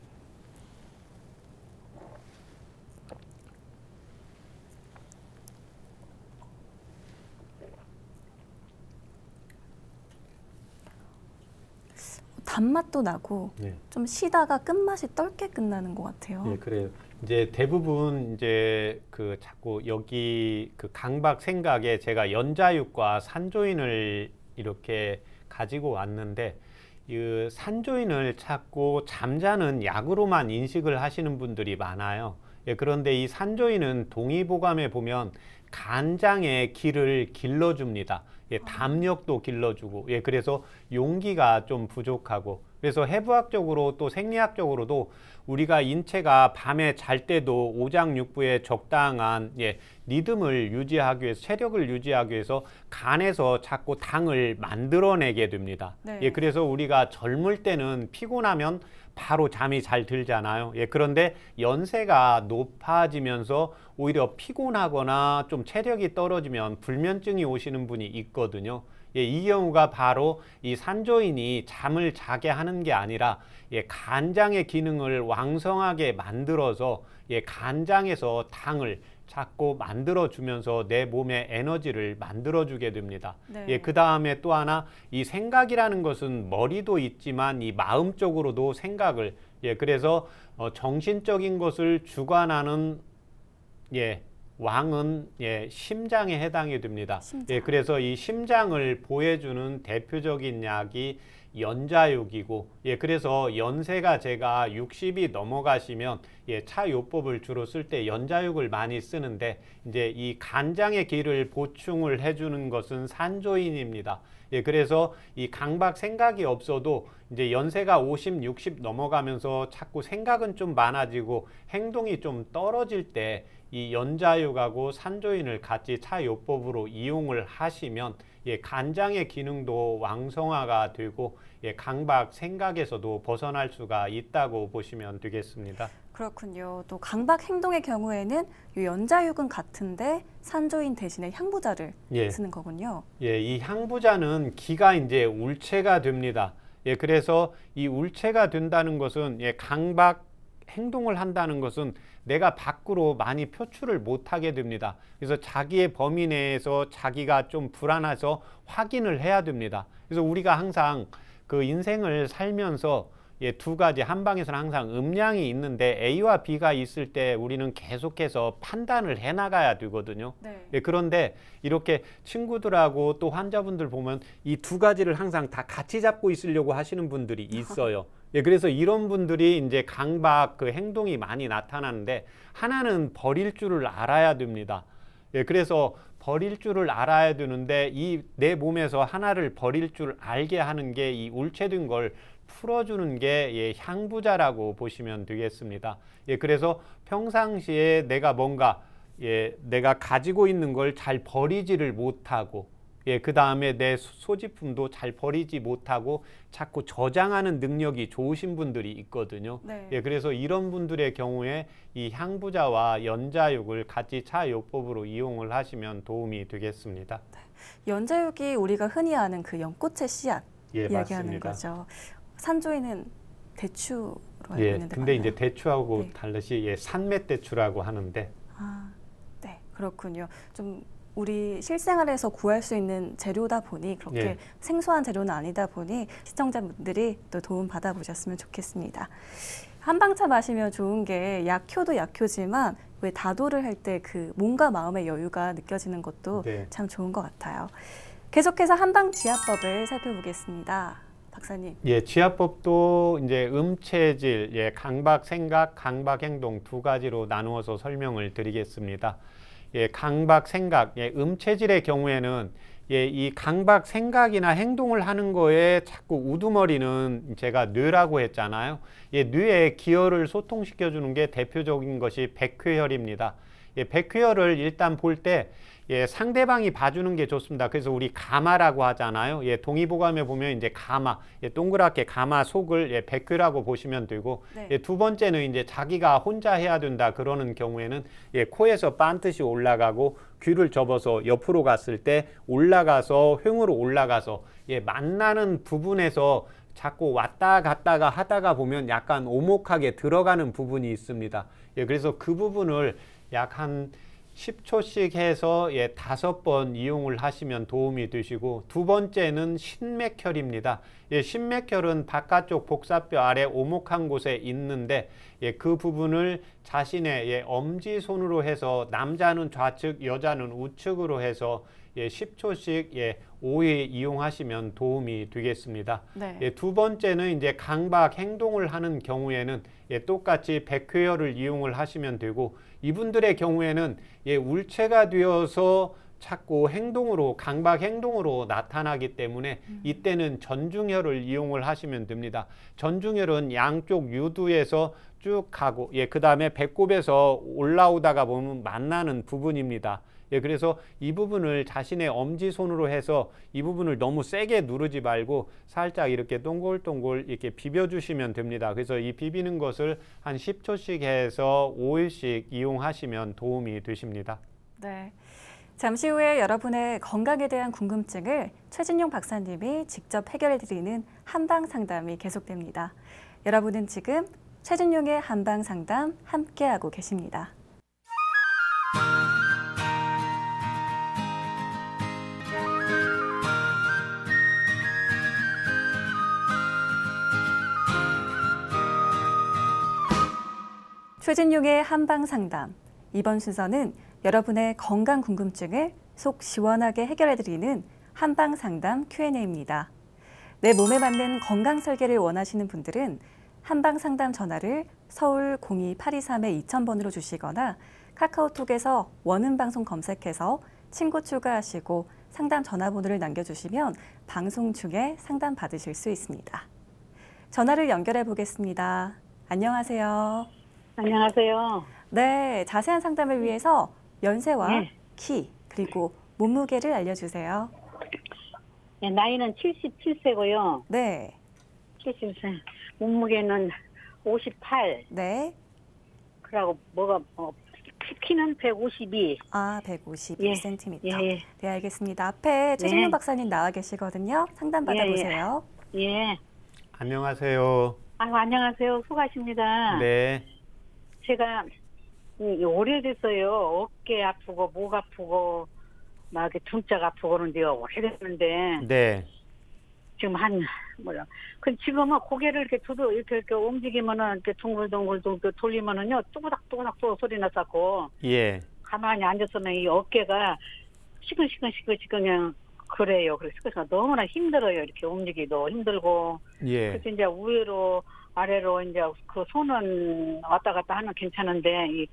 단맛도 나고 예. 좀 쉬다가 끝맛이 떫게 끝나는 것 같아요. 예, 그래요. 이제 대부분 이제 그 자꾸 여기 그 강박 생각에 제가 연자육과 산조인을 이렇게 가지고 왔는데 이 산조인을 찾고 잠자는 약으로만 인식을 하시는 분들이 많아요. 예, 그런데 이 산조인은 동의보감에 보면 간장의 기를 길러줍니다. 예, 담력도 길러주고, 예, 그래서 용기가 좀 부족하고, 그래서 해부학적으로 또 생리학적으로도 우리가 인체가 밤에 잘 때도 오장육부의 적당한 예, 리듬을 유지하기 위해서, 체력을 유지하기 위해서 간에서 자꾸 당을 만들어내게 됩니다. 네. 예, 그래서 우리가 젊을 때는 피곤하면 바로 잠이 잘 들잖아요. 예, 그런데 연세가 높아지면서 오히려 피곤하거나 좀 체력이 떨어지면 불면증이 오시는 분이 있거든요. 예, 이 경우가 바로 이 산조인이 잠을 자게 하는 게 아니라 예, 간장의 기능을 왕성하게 만들어서 예, 간장에서 당을 자꾸 만들어주면서 내 몸에 에너지를 만들어주게 됩니다. 네. 예, 그 다음에 또 하나 이 생각이라는 것은 머리도 있지만 이 마음적으로도 생각을 예, 그래서 어, 정신적인 것을 주관하는 예, 왕은 예, 심장에 해당이 됩니다. 심장. 예, 그래서 이 심장을 보호해주는 대표적인 약이 연자육이고, 예, 그래서 연세가 제가 육십이 넘어가시면 예, 차요법을 주로 쓸 때 연자육을 많이 쓰는데, 이제 이 간장의 기를 보충을 해주는 것은 산조인입니다. 예, 그래서 이 강박 생각이 없어도 이제 연세가 오십, 육십 넘어가면서 자꾸 생각은 좀 많아지고 행동이 좀 떨어질 때 이 연자육하고 산조인을 같이 차요법으로 이용을 하시면 예, 간장의 기능도 왕성화가 되고 예, 강박 생각에서도 벗어날 수가 있다고 보시면 되겠습니다. 그렇군요. 또 강박 행동의 경우에는 이 연자육은 같은데 산조인 대신에 향부자를 예. 쓰는 거군요. 예, 이 향부자는 기가 이제 울체가 됩니다. 예, 그래서 이 울체가 된다는 것은 예, 강박 행동을 한다는 것은 내가 밖으로 많이 표출을 못하게 됩니다. 그래서 자기의 범위 내에서 자기가 좀 불안해서 확인을 해야 됩니다. 그래서 우리가 항상 그 인생을 살면서 예, 두 가지, 한 방에서는 항상 음량이 있는데 A와 B가 있을 때 우리는 계속해서 판단을 해 나가야 되거든요. 네. 예, 그런데 이렇게 친구들하고 또 환자분들 보면 이 두 가지를 항상 다 같이 잡고 있으려고 하시는 분들이 있어요. 예, 그래서 이런 분들이 이제 강박 그 행동이 많이 나타나는데, 하나는 버릴 줄을 알아야 됩니다. 예, 그래서 버릴 줄을 알아야 되는데 이 내 몸에서 하나를 버릴 줄 알게 하는 게 이 울체된 걸 풀어주는 게 예, 향부자라고 보시면 되겠습니다. 예, 그래서 평상시에 내가 뭔가 예, 내가 가지고 있는 걸 잘 버리지를 못하고, 예, 그 다음에 내 소지품도 잘 버리지 못하고 자꾸 저장하는 능력이 좋으신 분들이 있거든요. 네. 예, 그래서 이런 분들의 경우에 이 향부자와 연자육을 같이 차요법으로 이용을 하시면 도움이 되겠습니다. 연자육이 우리가 흔히 아는 그 연꽃의 씨앗 예, 이야기하는 맞습니다. 거죠. 산조인은 대추로 알고 예, 있는데 근데 맞나요? 이제 대추하고 네. 달리 예, 산맥대추라고 하는데, 아, 네, 그렇군요. 좀 우리 실생활에서 구할 수 있는 재료다 보니 그렇게 예. 생소한 재료는 아니다 보니 시청자분들이 또 도움 받아보셨으면 좋겠습니다. 한방차 마시면 좋은 게 약효도 약효지만 왜 다도를 할 때 그 몸과 마음의 여유가 느껴지는 것도 네. 참 좋은 것 같아요. 계속해서 한방지압법을 살펴보겠습니다. 박사님. 예, 지압법도 이제 음체질, 예, 강박 생각, 강박 행동 두 가지로 나누어서 설명을 드리겠습니다. 예, 강박 생각, 예, 음체질의 경우에는 예, 이 강박 생각이나 행동을 하는 거에 자꾸 우두머리는 제가 뇌라고 했잖아요. 예, 뇌의 기혈을 소통시켜 주는 게 대표적인 것이 백회혈입니다. 예, 백회혈을 일단 볼 때 예, 상대방이 봐주는 게 좋습니다. 그래서 우리 가마라고 하잖아요. 예, 동의보감에 보면 이제 가마, 예, 동그랗게 가마 속을 예, 백회라고 보시면 되고, 네. 예, 두 번째는 이제 자기가 혼자 해야 된다 그러는 경우에는 예, 코에서 반듯이 올라가고 귀를 접어서 옆으로 갔을 때 올라가서 횡으로 올라가서 예, 만나는 부분에서 자꾸 왔다 갔다가 하다가 보면 약간 오목하게 들어가는 부분이 있습니다. 예, 그래서 그 부분을 약 한 십 초씩 해서 예, 다섯 번 이용을 하시면 도움이 되시고, 두 번째는 신맥혈입니다. 예, 신맥혈은 바깥쪽 복사뼈 아래 오목한 곳에 있는데 예, 그 부분을 자신의 예, 엄지손으로 해서 남자는 좌측, 여자는 우측으로 해서 예, 십 초씩 예, 오 회 이용하시면 도움이 되겠습니다. 네. 예, 두 번째는 이제 강박 행동을 하는 경우에는 예, 똑같이 백회혈을 이용을 하시면 되고, 이분들의 경우에는 예, 울체가 되어서 자꾸 행동으로 강박 행동으로 나타나기 때문에 음. 이때는 전중혈을 이용을 하시면 됩니다. 전중혈은 양쪽 유두에서 쭉 가고 예, 그 다음에 배꼽에서 올라오다가 보면 만나는 부분입니다. 예, 그래서 이 부분을 자신의 엄지손으로 해서 이 부분을 너무 세게 누르지 말고 살짝 이렇게 동글동글 이렇게 비벼주시면 됩니다. 그래서 이 비비는 것을 한 십 초씩 해서 오 회씩 이용하시면 도움이 되십니다. 네. 잠시 후에 여러분의 건강에 대한 궁금증을 최진용 박사님이 직접 해결해드리는 한방 상담이 계속됩니다. 여러분은 지금 최진용의 한방 상담 함께하고 계십니다. 최진용의 한방 상담. 이번 순서는 여러분의 건강 궁금증을 속 시원하게 해결해드리는 한방 상담 큐 앤 에이입니다. 내 몸에 맞는 건강 설계를 원하시는 분들은 한방 상담 전화를 서울 공이 팔이삼 이천 번으로 주시거나 카카오톡에서 원음 방송 검색해서 친구 추가하시고 상담 전화번호를 남겨주시면 방송 중에 상담 받으실 수 있습니다. 전화를 연결해 보겠습니다. 안녕하세요. 안녕하세요. 네, 자세한 상담을 위해서 연세와 네. 키 그리고 몸무게를 알려주세요. 네, 나이는 칠십칠 세고요. 네, 칠십 세. 몸무게는 오십팔. 네, 그러고 뭐가 어, 키는 백오십이. 아 백오십이 센티미터. 예, 예. 네, 알겠습니다. 앞에 최진용 네. 박사님 나와 계시거든요. 상담 예, 예. 받아보세요. 예. 안녕하세요. 아이고, 안녕하세요. 수고하십니다. 네. 제가 이, 오래됐어요. 어깨 아프고 목 아프고 막 이렇게 등짝 아프고 그러는데요. 오래됐는데 네. 지금 한 뭐야? 그 지금은 고개를 이렇게 두드 이렇게 이렇게 움직이면은 이렇게 둥글둥글 둥글 돌리면은요 뚜구닥뚜구닥 또 소리 났었고 예. 가만히 앉았으면 이 어깨가 시근시근시근시근 그냥 그래요. 그래서 그래서 너무나 힘들어요. 이렇게 움직이도 힘들고. 예. 그래서 이제 위로 아래로 이제 그 손은 왔다 갔다 하면 괜찮은데 이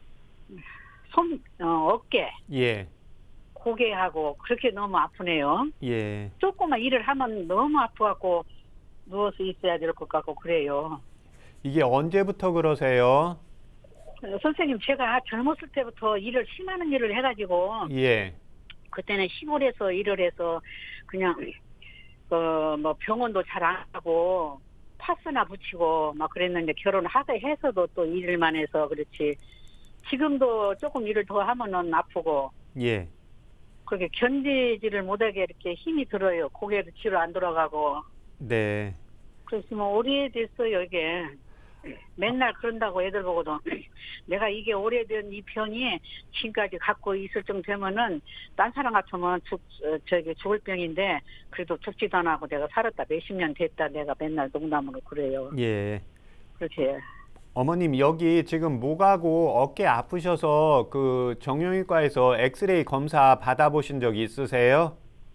손 어, 어깨 예. 고개하고 그렇게 너무 아프네요. 예. 조금만 일을 하면 너무 아파갖고 누워서 있어야 될 것 같고 그래요. 이게 언제부터 그러세요? 어, 선생님 제가 젊었을 때부터 일을 심하는 일을 해가지고 예. 그때는 시골에서 일을 해서 그냥 어, 뭐 병원도 잘 안 하고 파스나 붙이고 막 그랬는데 결혼하게 해서도 또 일을만 해서 그렇지. 지금도 조금 일을 더 하면은 아프고 예. 그렇게 견디지를 못하게 이렇게 힘이 들어요. 고개도 뒤로 안 돌아가고. 네. 그래서 뭐 오래됐어요 이게. 맨날 그런다고 애들 보고도 내가 이게 오래된 이 병이 지금까지 갖고 있을 정도 되면은 딴 사람 같으면 죽 어, 저기 죽을 병인데 그래도 죽지도 안 하고 내가 살았다 몇십 년 됐다 내가 맨날 농담으로 그래요. 예. 그렇게. 어머님 여기 지금 목하고 어깨 아프셔서 그 정형외과에서 엑스레이 검사 받아보신 적 있으세요?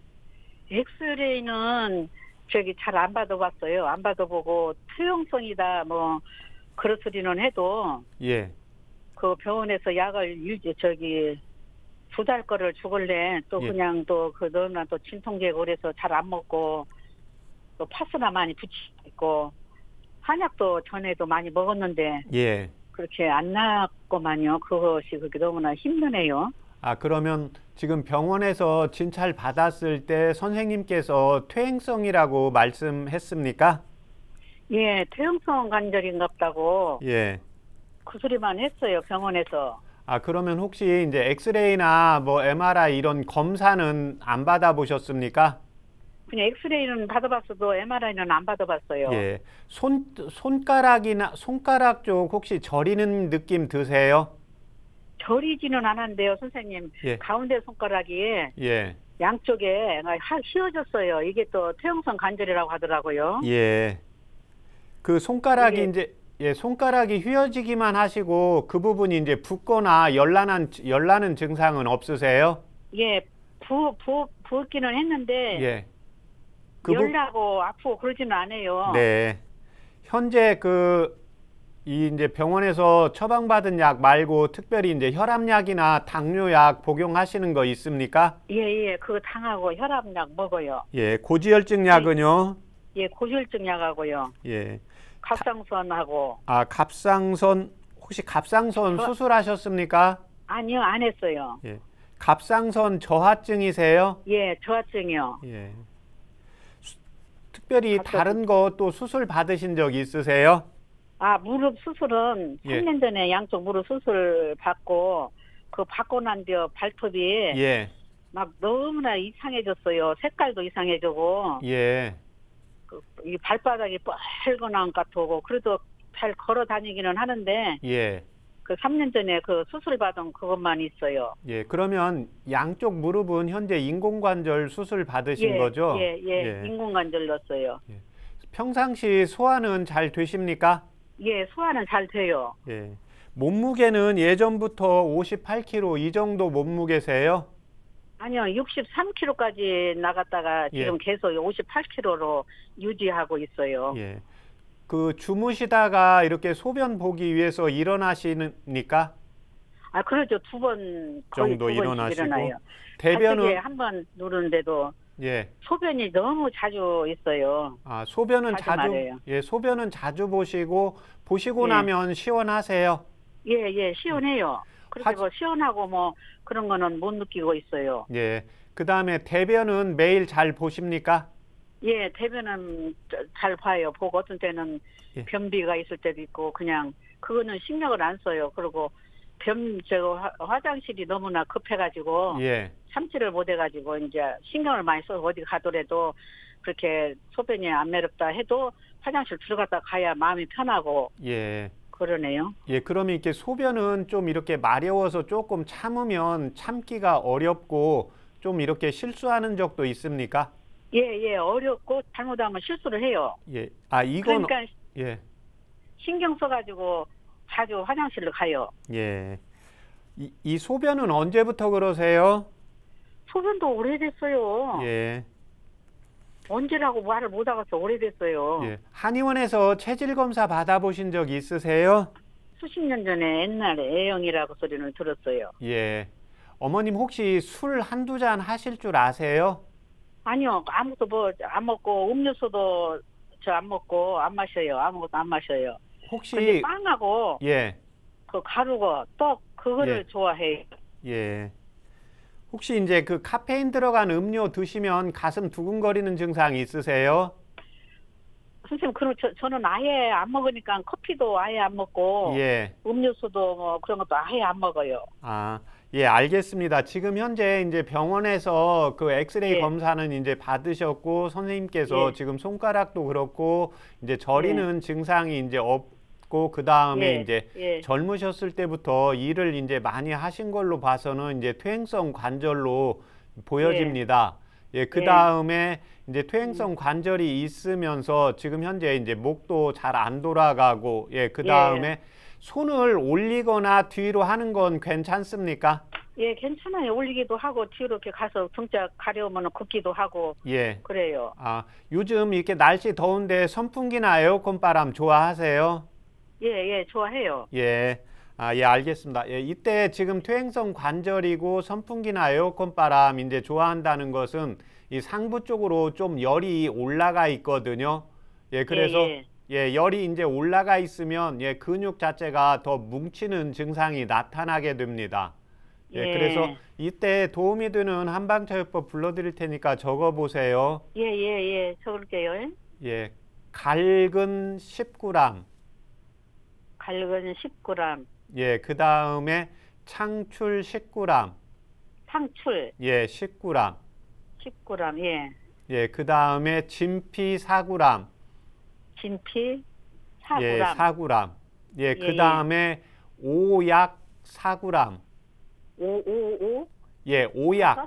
엑스레이는 저기 잘 안 받아봤어요. 안 받아보고 투용성이다 뭐 그런 소리는 해도 예. 그 병원에서 약을 유지 저기 두 달 거를 죽을래 또 예. 그냥 또 그 너무나 또 진통제고 그래서 잘 안 먹고 또 파스나 많이 붙이고 있고 한약도 전에도 많이 먹었는데 예. 그렇게 안 나았고만요. 그것이 그렇게 너무나 힘드네요. 아, 그러면 지금 병원에서 진찰 받았을 때 선생님께서 퇴행성이라고 말씀했습니까? 예, 퇴행성 관절인갑다고 예. 그 소리만 했어요. 병원에서. 아, 그러면 혹시 이제 엑스레이나 뭐 엠알아이 이런 검사는 안 받아보셨습니까? 그냥 엑스레이는 받아봤어도 엠알아이는 안 받아봤어요. 예. 손, 손가락이나, 손가락 쪽 혹시 저리는 느낌 드세요? 저리지는 않았는데요, 선생님. 예. 가운데 손가락이 예. 양쪽에 하- 휘어졌어요. 이게 또 퇴행성 관절이라고 하더라고요. 예. 그 손가락이 이게- 이제, 예, 손가락이 휘어지기만 하시고 그 부분이 이제 붓거나 열나는, 열나는 증상은 없으세요? 예, 부, 부, 부었기는 했는데 예. 그 부- 열나고 아프고 그러지는 않아요. 네. 현재 그, 이 이제 병원에서 처방받은 약 말고 특별히 이제 혈압약이나 당뇨약 복용하시는 거 있습니까? 예, 예, 그거 당하고 혈압약 먹어요. 예, 고지혈증 약은요? 예, 고혈증 약하고요. 예. 갑상선하고. 아, 갑상선, 혹시 갑상선 저- 수술하셨습니까? 아니요, 안 했어요. 예. 갑상선 저하증이세요? 예, 저하증이요. 예. 수- 특별히 갑자기- 다른 거 또 수술 받으신 적 있으세요? 아, 무릎 수술은 예. 삼 년 전에 양쪽 무릎 수술 받고 그 받고 난 뒤에 발톱이 예. 막 너무나 이상해졌어요. 색깔도 이상해지고 예. 그, 이 발바닥이 뻘건한 것 같고 그래도 잘 걸어 다니기는 하는데 예. 그 삼 년 전에 그 수술 받은 그것만 있어요. 예. 그러면 양쪽 무릎은 현재 인공관절 수술 받으신 예, 거죠? 예, 예, 인공관절 넣었어요. 평상시 소화는 잘 되십니까? 예, 소화는 잘 돼요. 예. 몸무게는 예전부터 오십팔 킬로그램 이 정도 몸무게세요? 아니요, 육십삼 킬로그램까지 나갔다가 지금 예. 계속 오십팔 킬로그램로 유지하고 있어요. 예. 그 주무시다가 이렇게 소변 보기 위해서 일어나시니까 아, 그러죠. 두 번, 거의 정도 두 번씩 일어나시고 일어나요. 대변은 한번 누르는데도 예. 소변이 너무 자주 있어요. 아, 소변은 자주 자주 마려요. 예, 소변은 자주 보시고 보시고 예. 나면 시원하세요. 예, 예, 시원해요. 그렇게 화- 뭐 시원하고 뭐 그런 거는 못 느끼고 있어요. 예. 그다음에 대변은 매일 잘 보십니까? 예, 대변은 저- 잘 봐요. 보고 어떤 때는 예. 변비가 있을 때도 있고 그냥 그거는 신경을 안 써요. 그리고 변, 저 화- 화장실이 너무나 급해가지고 예. 참지를 못해가지고 이제 신경을 많이 써서 어디 가더라도 그렇게 소변이 안 매렵다 해도 화장실 들어갔다 가야 마음이 편하고 예. 그러네요. 예, 그러면 이렇게 소변은 좀 이렇게 마려워서 조금 참으면 참기가 어렵고 좀 이렇게 실수하는 적도 있습니까? 예, 예, 어렵고 잘못하면 실수를 해요. 예. 아, 이건 그러니까 예. 신경 써가지고 자주 화장실을 가요. 예. 이, 이 소변은 언제부터 그러세요? 소변도 오래됐어요. 예. 언제라고 말을 못하겠어. 오래됐어요. 예. 한의원에서 체질 검사 받아보신 적 있으세요? 수십 년 전에 옛날에 A형이라고 소리를 들었어요. 예. 어머님 혹시 술 한두 잔 하실 줄 아세요? 아니요, 아무것도 뭐 안 먹고 음료수도 저 안 먹고 안 마셔요. 아무것도 안 마셔요. 근데 혹시 빵하고 예. 그 가루고 떡 그거를 예. 좋아해요. 예. 혹시 이제 그 카페인 들어간 음료 드시면 가슴 두근거리는 증상 있으세요? 선생님, 그럼 저, 저는 아예 안 먹으니까 커피도 아예 안 먹고 예. 음료수도 뭐 그런 것도 아예 안 먹어요. 아, 예, 알겠습니다. 지금 현재 이제 병원에서 그 엑스레이 예. 검사는 이제 받으셨고 선생님께서 예. 지금 손가락도 그렇고 이제 저리는 증상이 이제 없고 그 다음에 예. 이제 예. 젊으셨을 때부터 일을 이제 많이 하신 걸로 봐서는 이제 퇴행성 관절로 보여집니다. 예, 그 다음에 이제 퇴행성 관절이 있으면서 지금 현재 이제 목도 잘 안 돌아가고 예, 그 다음에 손을 올리거나 뒤로 하는 건 괜찮습니까? 예, 괜찮아요. 올리기도 하고 뒤로 이렇게 가서 등짝 가려우면 걷기도 하고 예. 그래요. 아, 요즘 이렇게 날씨 더운데 선풍기나 에어컨 바람 좋아하세요? 예, 예, 좋아해요. 예. 아, 예, 알겠습니다. 예, 이때 지금 퇴행성 관절이고 선풍기나 에어컨 바람 이제 좋아한다는 것은 이 상부 쪽으로 좀 열이 올라가 있거든요. 예, 그래서 예, 예. 예, 열이 이제 올라가 있으면 예, 근육 자체가 더 뭉치는 증상이 나타나게 됩니다. 예, 예. 그래서 이때 도움이 되는 한방차요법 불러드릴 테니까 적어보세요. 예, 예, 예, 적을게요. 예, 갈근 십 그램. 갈근 십 그램, 예, 그 다음에 창출 십 그램. 상출 예, 십 그램. 십 그램, 예, 예, 그 다음에 진피 사 그램. 진피 사 예, 그램, 사 그램. 예, 예, 그 다음에 오약 사 그램. 오, 오, 오, 예, 오약.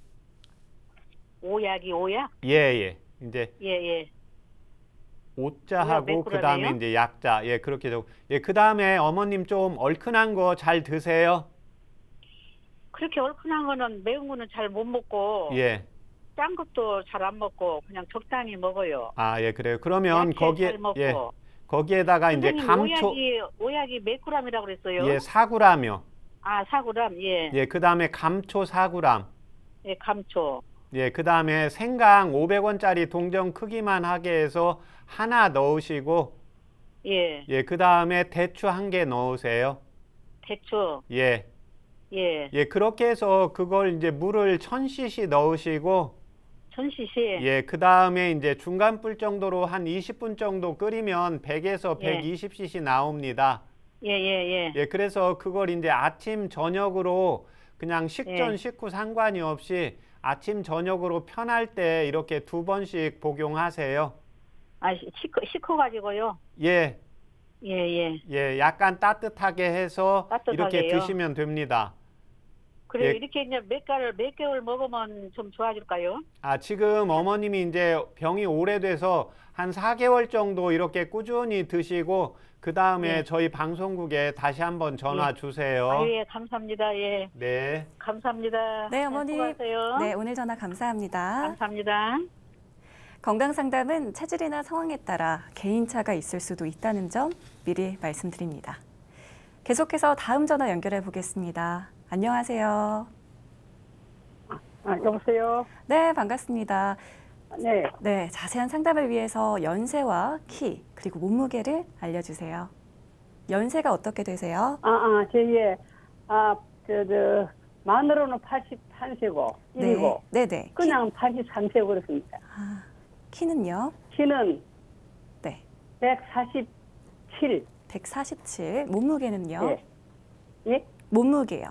오약이 오약? 예, 예. 이제 예, 예. 오자하고 몇 그 다음에 그램이에요? 이제 약자. 예, 그렇게 되고. 예, 그 다음에 어머님 좀 얼큰한 거 잘 드세요? 그렇게 얼큰한 거는 매운 거는 잘 못 먹고 예. 짠 것도 잘 안 먹고 그냥 적당히 먹어요. 아, 예, 그래요. 그러면 야채 거기에 잘 먹고. 예. 거기에다가 이제 선생님, 감초 오약이 오약이 몇 그램이라고 그랬어요? 예, 사 그램이요. 아, 사 그램, 예, 예, 그 다음에 감초 사 그램. 예, 감초, 예, 그 다음에 생강 오백 원짜리 동전 크기만 하게 해서 하나 넣으시고, 예, 예, 그 다음에 대추 한 개 넣으세요. 대추, 예, 예, 예, 그렇게 해서 그걸 이제 물을 천 씨씨 넣으시고, 천 씨씨, 예, 그 다음에 이제 중간 불 정도로 한 이십 분 정도 끓이면 백에서 예. 백이십 씨씨 나옵니다. 예, 예, 예, 예, 그래서 그걸 이제 아침, 저녁으로 그냥 식전, 예. 식후 상관이 없이 아침, 저녁으로 편할 때 이렇게 두 번씩 복용하세요. 아, 시커, 시커 가지고요. 예, 예, 예. 예, 약간 따뜻하게 해서 이렇게 따뜻하게요? 드시면 됩니다. 그래 예. 이렇게 이제 몇 개월 몇 개월 먹으면 좀 좋아질까요? 아, 지금 어머님이 이제 병이 오래돼서 한 한 사 개월 정도 이렇게 꾸준히 드시고 그 다음에 네. 저희 방송국에 다시 한번 전화 예. 주세요. 아, 예, 감사합니다. 예, 네. 감사합니다. 네, 어머니. 수고하세요. 네, 오늘 전화 감사합니다. 감사합니다. 건강상담은 체질이나 상황에 따라 개인차가 있을 수도 있다는 점 미리 말씀드립니다. 계속해서 다음 전화 연결해 보겠습니다. 안녕하세요. 아, 여보세요? 네, 반갑습니다. 네. 네, 자세한 상담을 위해서 연세와 키, 그리고 몸무게를 알려주세요. 연세가 어떻게 되세요? 아, 아, 저희, 아, 저, 저, 만으로는 팔십일 세고, 일이고, 네, 네. 그냥 팔십삼 세 그렇습니다. 아, 키는요? 키는 네, 백사십칠. 백사십칠. 몸무게는요? 예. 예? 몸무게요.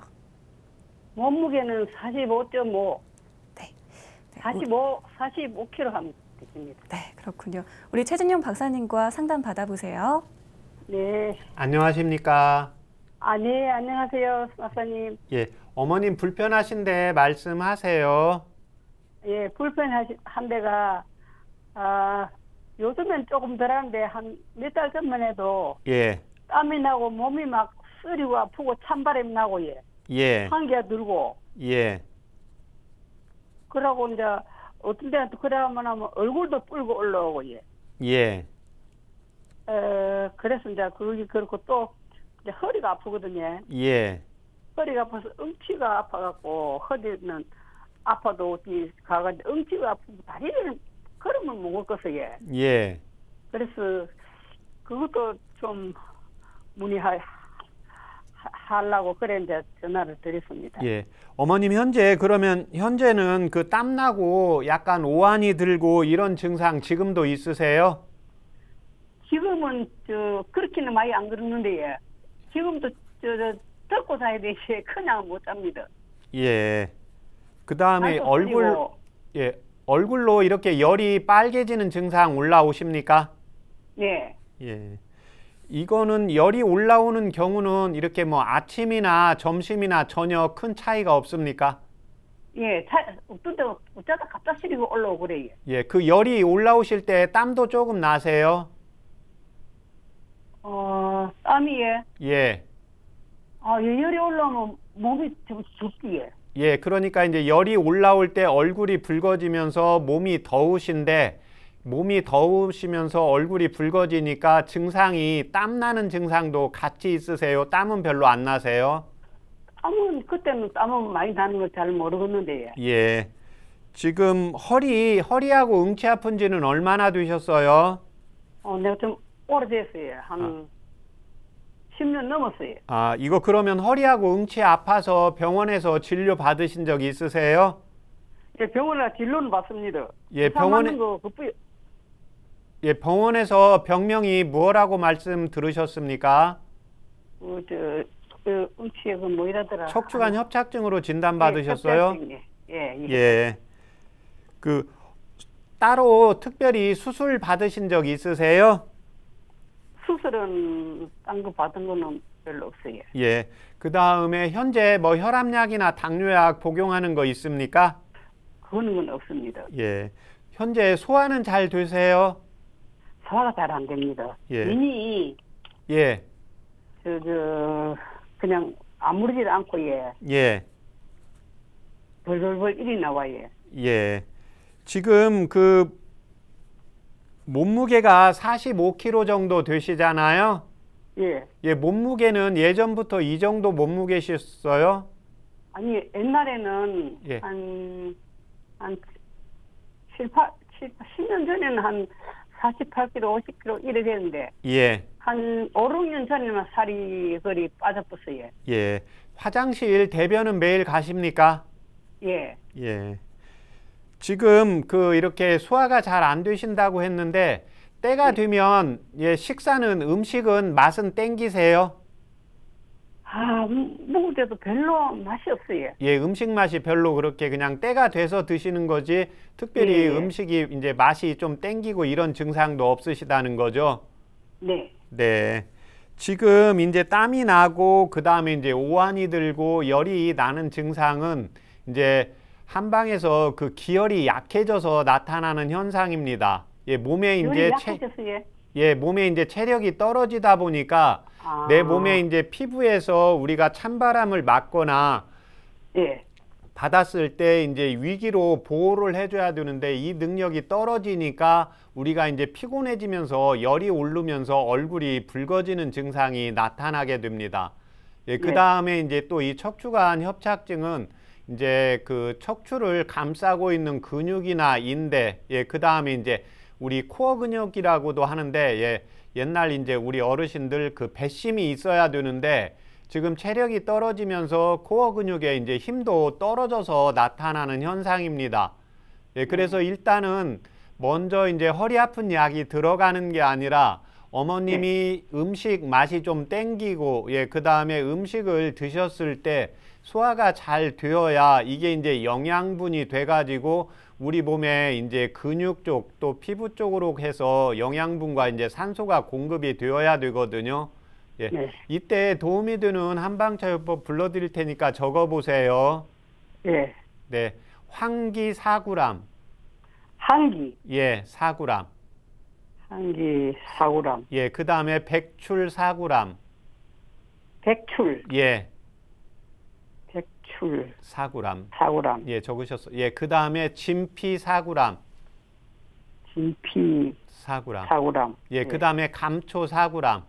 몸무게는 사십오 점 오. 네. 네, 사십오, 사십오 킬로그램 하면 되십니다. 네, 그렇군요. 우리 최진용 박사님과 상담 받아보세요. 네. 안녕하십니까? 아, 네, 안녕하세요, 박사님. 예. 어머님 불편하신데 말씀하세요. 예, 불편한 데가, 아, 요즘엔 조금 덜한데, 한 몇 달 전만 해도 예. 땀이 나고 몸이 막 쓰리고 아프고 찬바람 나고, 예. 예. 한기가 들고, 예. 그러고 이제 어떤 데는 또 그러면 하면 얼굴도 뿔고 올라오고, 예. 예. 에, 그래서 이제 그게 그렇고 또 이제 허리가 아프거든요. 예. 허리가 아파서 응치가 아파갖고 허리는 아파도 어디 가가지고 응치가 아프고 다리를 걸으면 못 걷어서, 예. 예. 그래서 그것도 좀 문의하 하려고 그래 이제 전화를 드렸습니다. 예. 어머님 현재 그러면 현재는 그 땀나고 약간 오한이 들고 이런 증상 지금도 있으세요? 지금은 저 그렇게는 많이 안 그러는데, 예. 지금도 저, 저 덮고 자야 되지 그냥 못 잡니다. 예. 그 다음에 발도 얼굴, 쓰리고. 예. 얼굴로 이렇게 열이 빨개지는 증상 올라오십니까? 네. 예. 이거는 열이 올라오는 경우는 이렇게 뭐 아침이나 점심이나 저녁 큰 차이가 없습니까? 예, 차, 어떤 데 어쩌다 갑작스레 올라오고 그래요. 예. 그 열이 올라오실 때 땀도 조금 나세요? 어, 땀이, 예. 예. 아, 열이 올라오면 몸이 좀 춥기에. 예, 그러니까 이제 열이 올라올 때 얼굴이 붉어지면서 몸이 더우신데 몸이 더우시면서 얼굴이 붉어지니까 증상이 땀 나는 증상도 같이 있으세요? 땀은 별로 안 나세요? 땀은, 그때는 땀은 많이 나는 걸 잘 모르겠는데. 예. 지금 허리, 허리하고 응치 아픈 지는 얼마나 되셨어요? 어, 내가 좀 오래됐어요. 한 아. 십 년 넘었어요. 아, 이거 그러면 허리하고 응치 아파서 병원에서 진료 받으신 적 있으세요? 예, 병원에 진료는 받습니다. 예, 주사 병원에- 맞는 거 그뿐이. 예, 병원에서 병명이 뭐라고 말씀 들으셨습니까? 그, 저, 그, 응치에 그 뭐 이라더라. 척추관 아, 협착증으로 예, 진단받으셨어요? 협착증, 예, 예. 예. 예. 그 따로 특별히 수술 받으신 적 있으세요? 수술은 딴 거 받은 거는 별로 없어요. 예. 그 다음에 현재 뭐 혈압약이나 당뇨약 복용하는 거 있습니까? 그거는 건 없습니다. 예. 현재 소화는 잘 되세요? 소화가 잘 안 됩니다. 예. 민이 예. 저, 저, 그냥 아무렇지도 않고, 예. 예. 벌벌벌 일이 나와요. 예. 지금 그 몸무게가 사십오 킬로그램 정도 되시잖아요. 예. 예, 몸무게는 예전부터 이 정도 몸무게셨어요? 아니, 옛날에는 예. 한, 한, 칠, 팔, 칠, 십 년 전에는 한 사십팔 킬로그램, 오십 킬로그램 이래 됐는데, 예. 한 오, 육 년 전에는 살이 거리 빠져버렸어요. 예. 화장실 대변은 매일 가십니까? 예. 예. 지금 그 이렇게 소화가 잘 안 되신다고 했는데 때가 되면 예, 식사는 음식은 맛은 땡기세요? 아, 음, 먹을 때도 별로 맛이 없어요. 예, 음식 맛이 별로 그렇게 그냥 때가 돼서 드시는 거지 특별히 예. 음식이 이제 맛이 좀 땡기고 이런 증상도 없으시다는 거죠? 네. 네. 지금 이제 땀이 나고 그다음에 이제 오한이 들고 열이 나는 증상은 이제 한방에서 그 기혈이 약해져서 나타나는 현상입니다. 예, 몸에 열이 이제 체, 약해졌어 예. 예, 몸에 이제 체력이 떨어지다 보니까 아. 내 몸에 이제 피부에서 우리가 찬바람을 맞거나 예. 받았을 때 이제 위기로 보호를 해줘야 되는데 이 능력이 떨어지니까 우리가 이제 피곤해지면서 열이 오르면서 얼굴이 붉어지는 증상이 나타나게 됩니다. 예, 그 다음에 이제 또 이 척추관 협착증은 이제 그 척추를 감싸고 있는 근육이나 인대, 예, 그 다음에 이제 우리 코어 근육이라고도 하는데, 예, 옛날 이제 우리 어르신들 그 배심이 있어야 되는데 지금 체력이 떨어지면서 코어 근육에 이제 힘도 떨어져서 나타나는 현상입니다. 예, 그래서 일단은 먼저 이제 허리 아픈 약이 들어가는 게 아니라 어머님이 음식 맛이 좀 땡기고, 예, 그 다음에 음식을 드셨을 때 소화가 잘 되어야 이게 이제 영양분이 돼가지고 우리 몸에 이제 근육 쪽 또 피부 쪽으로 해서 영양분과 이제 산소가 공급이 되어야 되거든요. 예. 네. 이때 도움이 되는 한방차요법 불러드릴 테니까 적어보세요. 예. 네. 황기 사 그램. 한기. 예, 사 그램. 한기 사 그램. 예, 그 다음에 백출 사 그램. 백출. 예, 백출 사 그램. 사 그램. 예, 적으셨어. 예, 그 다음에 진피 사 그램. 진피 사 그램. 사 그램. 예, 그 다음에 감초 사 그램.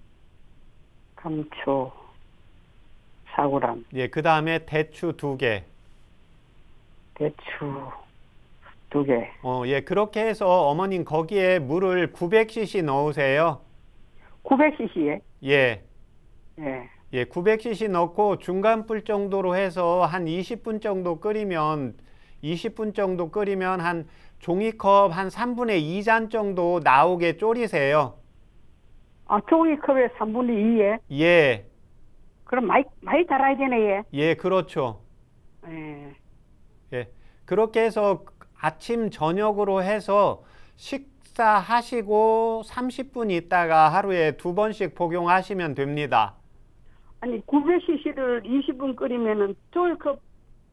감초 사 그램. 예, 그 다음에 대추 두 개. 대추 두 개. 어, 예, 그렇게 해서 어머님 거기에 물을 구백 씨씨 넣으세요. 구백 씨씨에. 예, 예. 예, 구백 씨씨 넣고 중간 불 정도로 해서 한 이십 분 정도 끓이면 이십 분 정도 끓이면 한 종이컵 한 삼분의 이 잔 정도 나오게 졸이세요. 아, 종이컵에 삼분의 이에. 예, 그럼 많이 많이 달아야 되네 예. 예, 그렇죠. 예. 예, 그렇게 해서 아침 저녁으로 해서 식사하시고 삼십 분 있다가 하루에 두 번씩 복용하시면 됩니다. 아니 구백 씨씨를 이십 분 끓이면은 종이컵.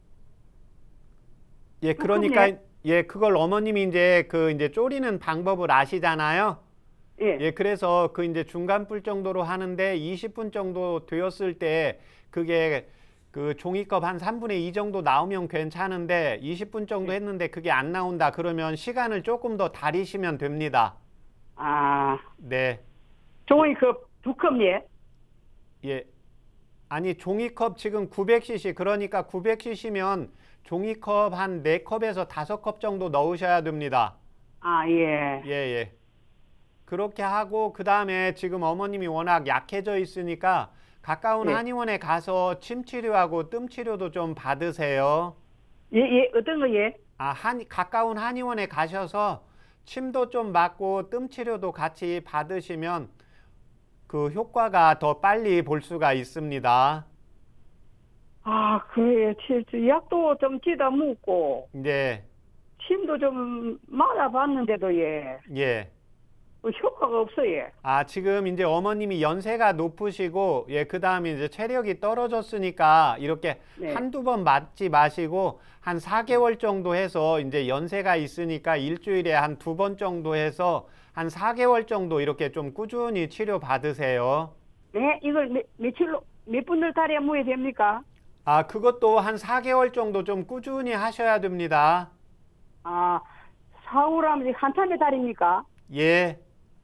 예, 그러니까 예, 그걸 어머님이 이제 그 이제 졸이는 방법을 아시잖아요. 예. 예, 그래서 그 이제 중간 불 정도로 하는데 이십 분 정도 되었을 때 그게 그 종이컵 한 삼분의 이 정도 나오면 괜찮은데 이십 분 정도 했는데 그게 안 나온다 그러면 시간을 조금 더 다리시면 됩니다. 아, 네. 종이컵 두 컵 예. 예. 아니 종이컵 지금 구백 씨씨 그러니까 구백 씨씨면 종이컵 한 네 컵에서 다섯 컵 정도 넣으셔야 됩니다. 아, 예. 예, 예. 그렇게 하고 그 다음에 지금 어머님이 워낙 약해져 있으니까 가까운 예. 한의원에 가서 침 치료하고 뜸 치료도 좀 받으세요. 예, 예. 어떤 거 예? 아, 한 가까운 한의원에 가셔서 침도 좀 맞고 뜸 치료도 같이 받으시면 그 효과가 더 빨리 볼 수가 있습니다. 아, 그래. 약도 좀 찌다 묻고 네, 침도 좀 맞아봤는데도 예. 예. 그 효과가 없어 예. 아, 지금 이제 어머님이 연세가 높으시고, 예, 그 다음에 이제 체력이 떨어졌으니까 이렇게 네. 한두 번 맞지 마시고 한 사 개월 정도 해서 이제 연세가 있으니까 일주일에 한 두 번 정도 해서 한 사 개월 정도 이렇게 좀 꾸준히 치료 받으세요. 네, 이걸 몇, 며칠로, 몇 분을 달에 모여야 됩니까? 아, 그것도 한 사 개월 정도 좀 꾸준히 하셔야 됩니다. 아, 사우라면 한참의 달입니까? 예.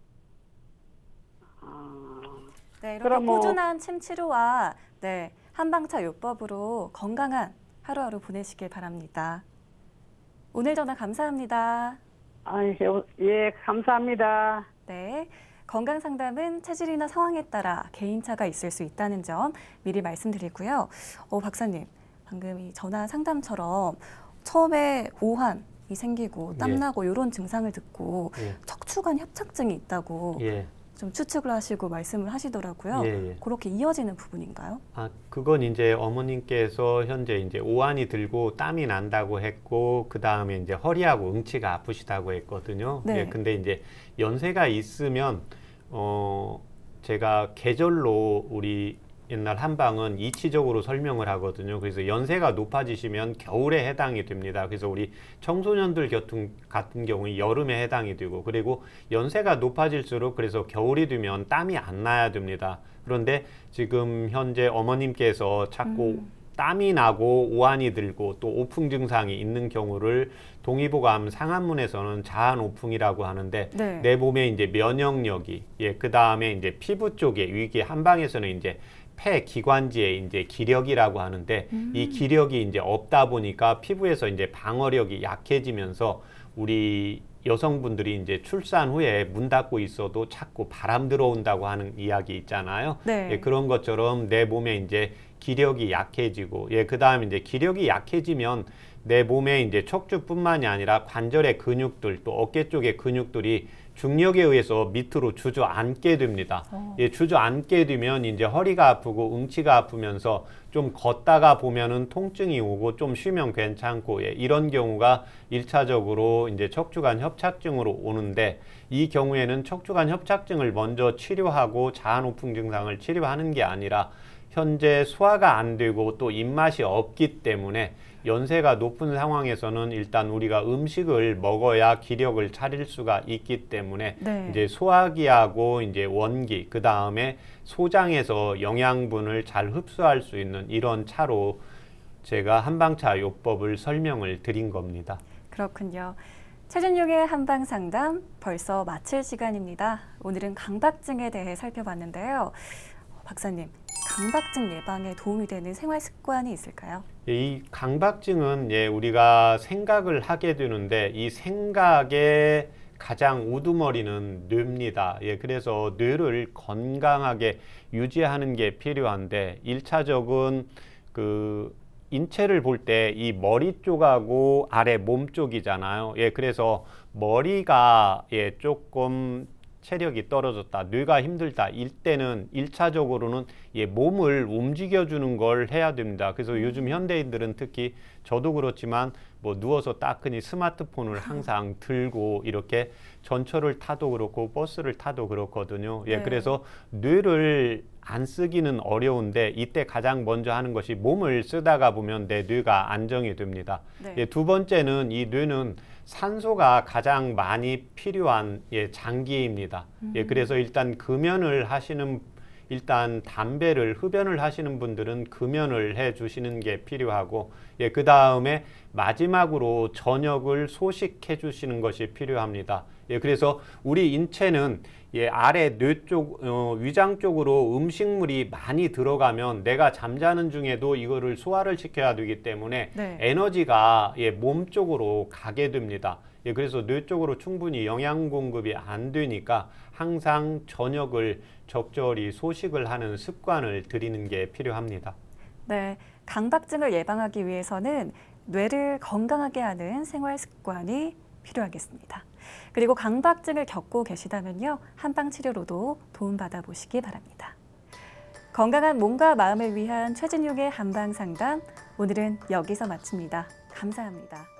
아, 네, 이렇게 그럼 뭐- 꾸준한 침 치료와 네, 한방차 요법으로 건강한 하루하루 보내시길 바랍니다. 오늘 전화 감사합니다. 아, 예, 감사합니다. 네, 건강 상담은 체질이나 상황에 따라 개인차가 있을 수 있다는 점 미리 말씀드리고요. 어, 박사님, 방금 이 전화 상담처럼 처음에 오한이 생기고 땀나고 이런 증상을 듣고 예. 척추관 협착증이 있다고 예. 좀 추측을 하시고 말씀을 하시더라고요. 예, 예. 그렇게 이어지는 부분인가요? 아, 그건 이제 어머님께서 현재 이제 오한이 들고 땀이 난다고 했고, 그 다음에 이제 허리하고 응치가 아프시다고 했거든요. 네. 예, 근데 이제 연세가 있으면, 어, 제가 계절로 우리 옛날 한방은 이치적으로 설명을 하거든요. 그래서 연세가 높아지시면 겨울에 해당이 됩니다. 그래서 우리 청소년들 같은, 같은 경우에 여름에 해당이 되고, 그리고 연세가 높아질수록 그래서 겨울이 되면 땀이 안 나야 됩니다. 그런데 지금 현재 어머님께서 자꾸 음. 땀이 나고 오한이 들고 또 오풍 증상이 있는 경우를 동의보감 상한문에서는 자한오풍이라고 하는데 네. 내 몸에 이제 면역력이 예, 그 다음에 이제 피부 쪽에 위기 한방에서는 이제 폐 기관지에 이제 기력이라고 하는데 음. 이 기력이 이제 없다 보니까 피부에서 이제 방어력이 약해지면서 우리 여성분들이 이제 출산 후에 문 닫고 있어도 자꾸 바람 들어온다고 하는 이야기 있잖아요. 네. 예, 그런 것처럼 내 몸에 이제 기력이 약해지고, 예, 그 다음에 이제 기력이 약해지면 내 몸에 이제 척추뿐만이 아니라 관절의 근육들 또 어깨 쪽의 근육들이 중력에 의해서 밑으로 주저앉게 됩니다. 어. 예, 주저앉게 되면 이제 허리가 아프고 응치가 아프면서 좀 걷다가 보면은 통증이 오고 좀 쉬면 괜찮고, 예, 이런 경우가 일차적으로 이제 척추관 협착증으로 오는데 이 경우에는 척추관 협착증을 먼저 치료하고 자한오풍 증상을 치료하는 게 아니라 현재 소화가 안 되고 또 입맛이 없기 때문에 연세가 높은 상황에서는 일단 우리가 음식을 먹어야 기력을 차릴 수가 있기 때문에 네. 이제 소화기하고 이제 원기, 그 다음에 소장에서 영양분을 잘 흡수할 수 있는 이런 차로 제가 한방차 요법을 설명을 드린 겁니다. 그렇군요. 최준용의 한방 상담 벌써 마칠 시간입니다. 오늘은 강박증에 대해 살펴봤는데요. 박사님, 강박증 예방에 도움이 되는 생활 습관이 있을까요? 이 강박증은 예, 우리가 생각을 하게 되는데 이 생각의 가장 우두머리는 뇌입니다. 예, 그래서 뇌를 건강하게 유지하는 게 필요한데 일차적은 그 인체를 볼 때 이 머리 쪽하고 아래 몸 쪽이잖아요. 예, 그래서 머리가 예, 조금 체력이 떨어졌다, 뇌가 힘들다 이때는 일차적으로는 예, 몸을 움직여주는 걸 해야 됩니다. 그래서 요즘 현대인들은 특히 저도 그렇지만 뭐 누워서 따끈히 스마트폰을 항상 들고 이렇게 전철을 타도 그렇고 버스를 타도 그렇거든요. 예, 네. 그래서 뇌를 안 쓰기는 어려운데 이때 가장 먼저 하는 것이 몸을 쓰다가 보면 내 뇌가 안정이 됩니다. 네. 예, 두 번째는 이 뇌는 산소가 가장 많이 필요한 예, 장기입니다. 음. 예, 그래서 일단 금연을 하시는 일단 담배를 흡연을 하시는 분들은 금연을 해 주시는 게 필요하고 예, 그 다음에 마지막으로 저녁을 소식해 주시는 것이 필요합니다. 예, 그래서 우리 인체는 예, 아래 뇌 쪽, 어, 위장 쪽으로 음식물이 많이 들어가면 내가 잠자는 중에도 이거를 소화를 시켜야 되기 때문에 네. 에너지가 예, 몸 쪽으로 가게 됩니다. 예, 그래서 뇌 쪽으로 충분히 영양 공급이 안 되니까 항상 저녁을 적절히 소식을 하는 습관을 들이는 게 필요합니다. 네, 강박증을 예방하기 위해서는 뇌를 건강하게 하는 생활 습관이 필요하겠습니다. 그리고 강박증을 겪고 계시다면요, 한방치료로도 도움받아 보시기 바랍니다. 건강한 몸과 마음을 위한 최진용의 한방상담, 오늘은 여기서 마칩니다. 감사합니다.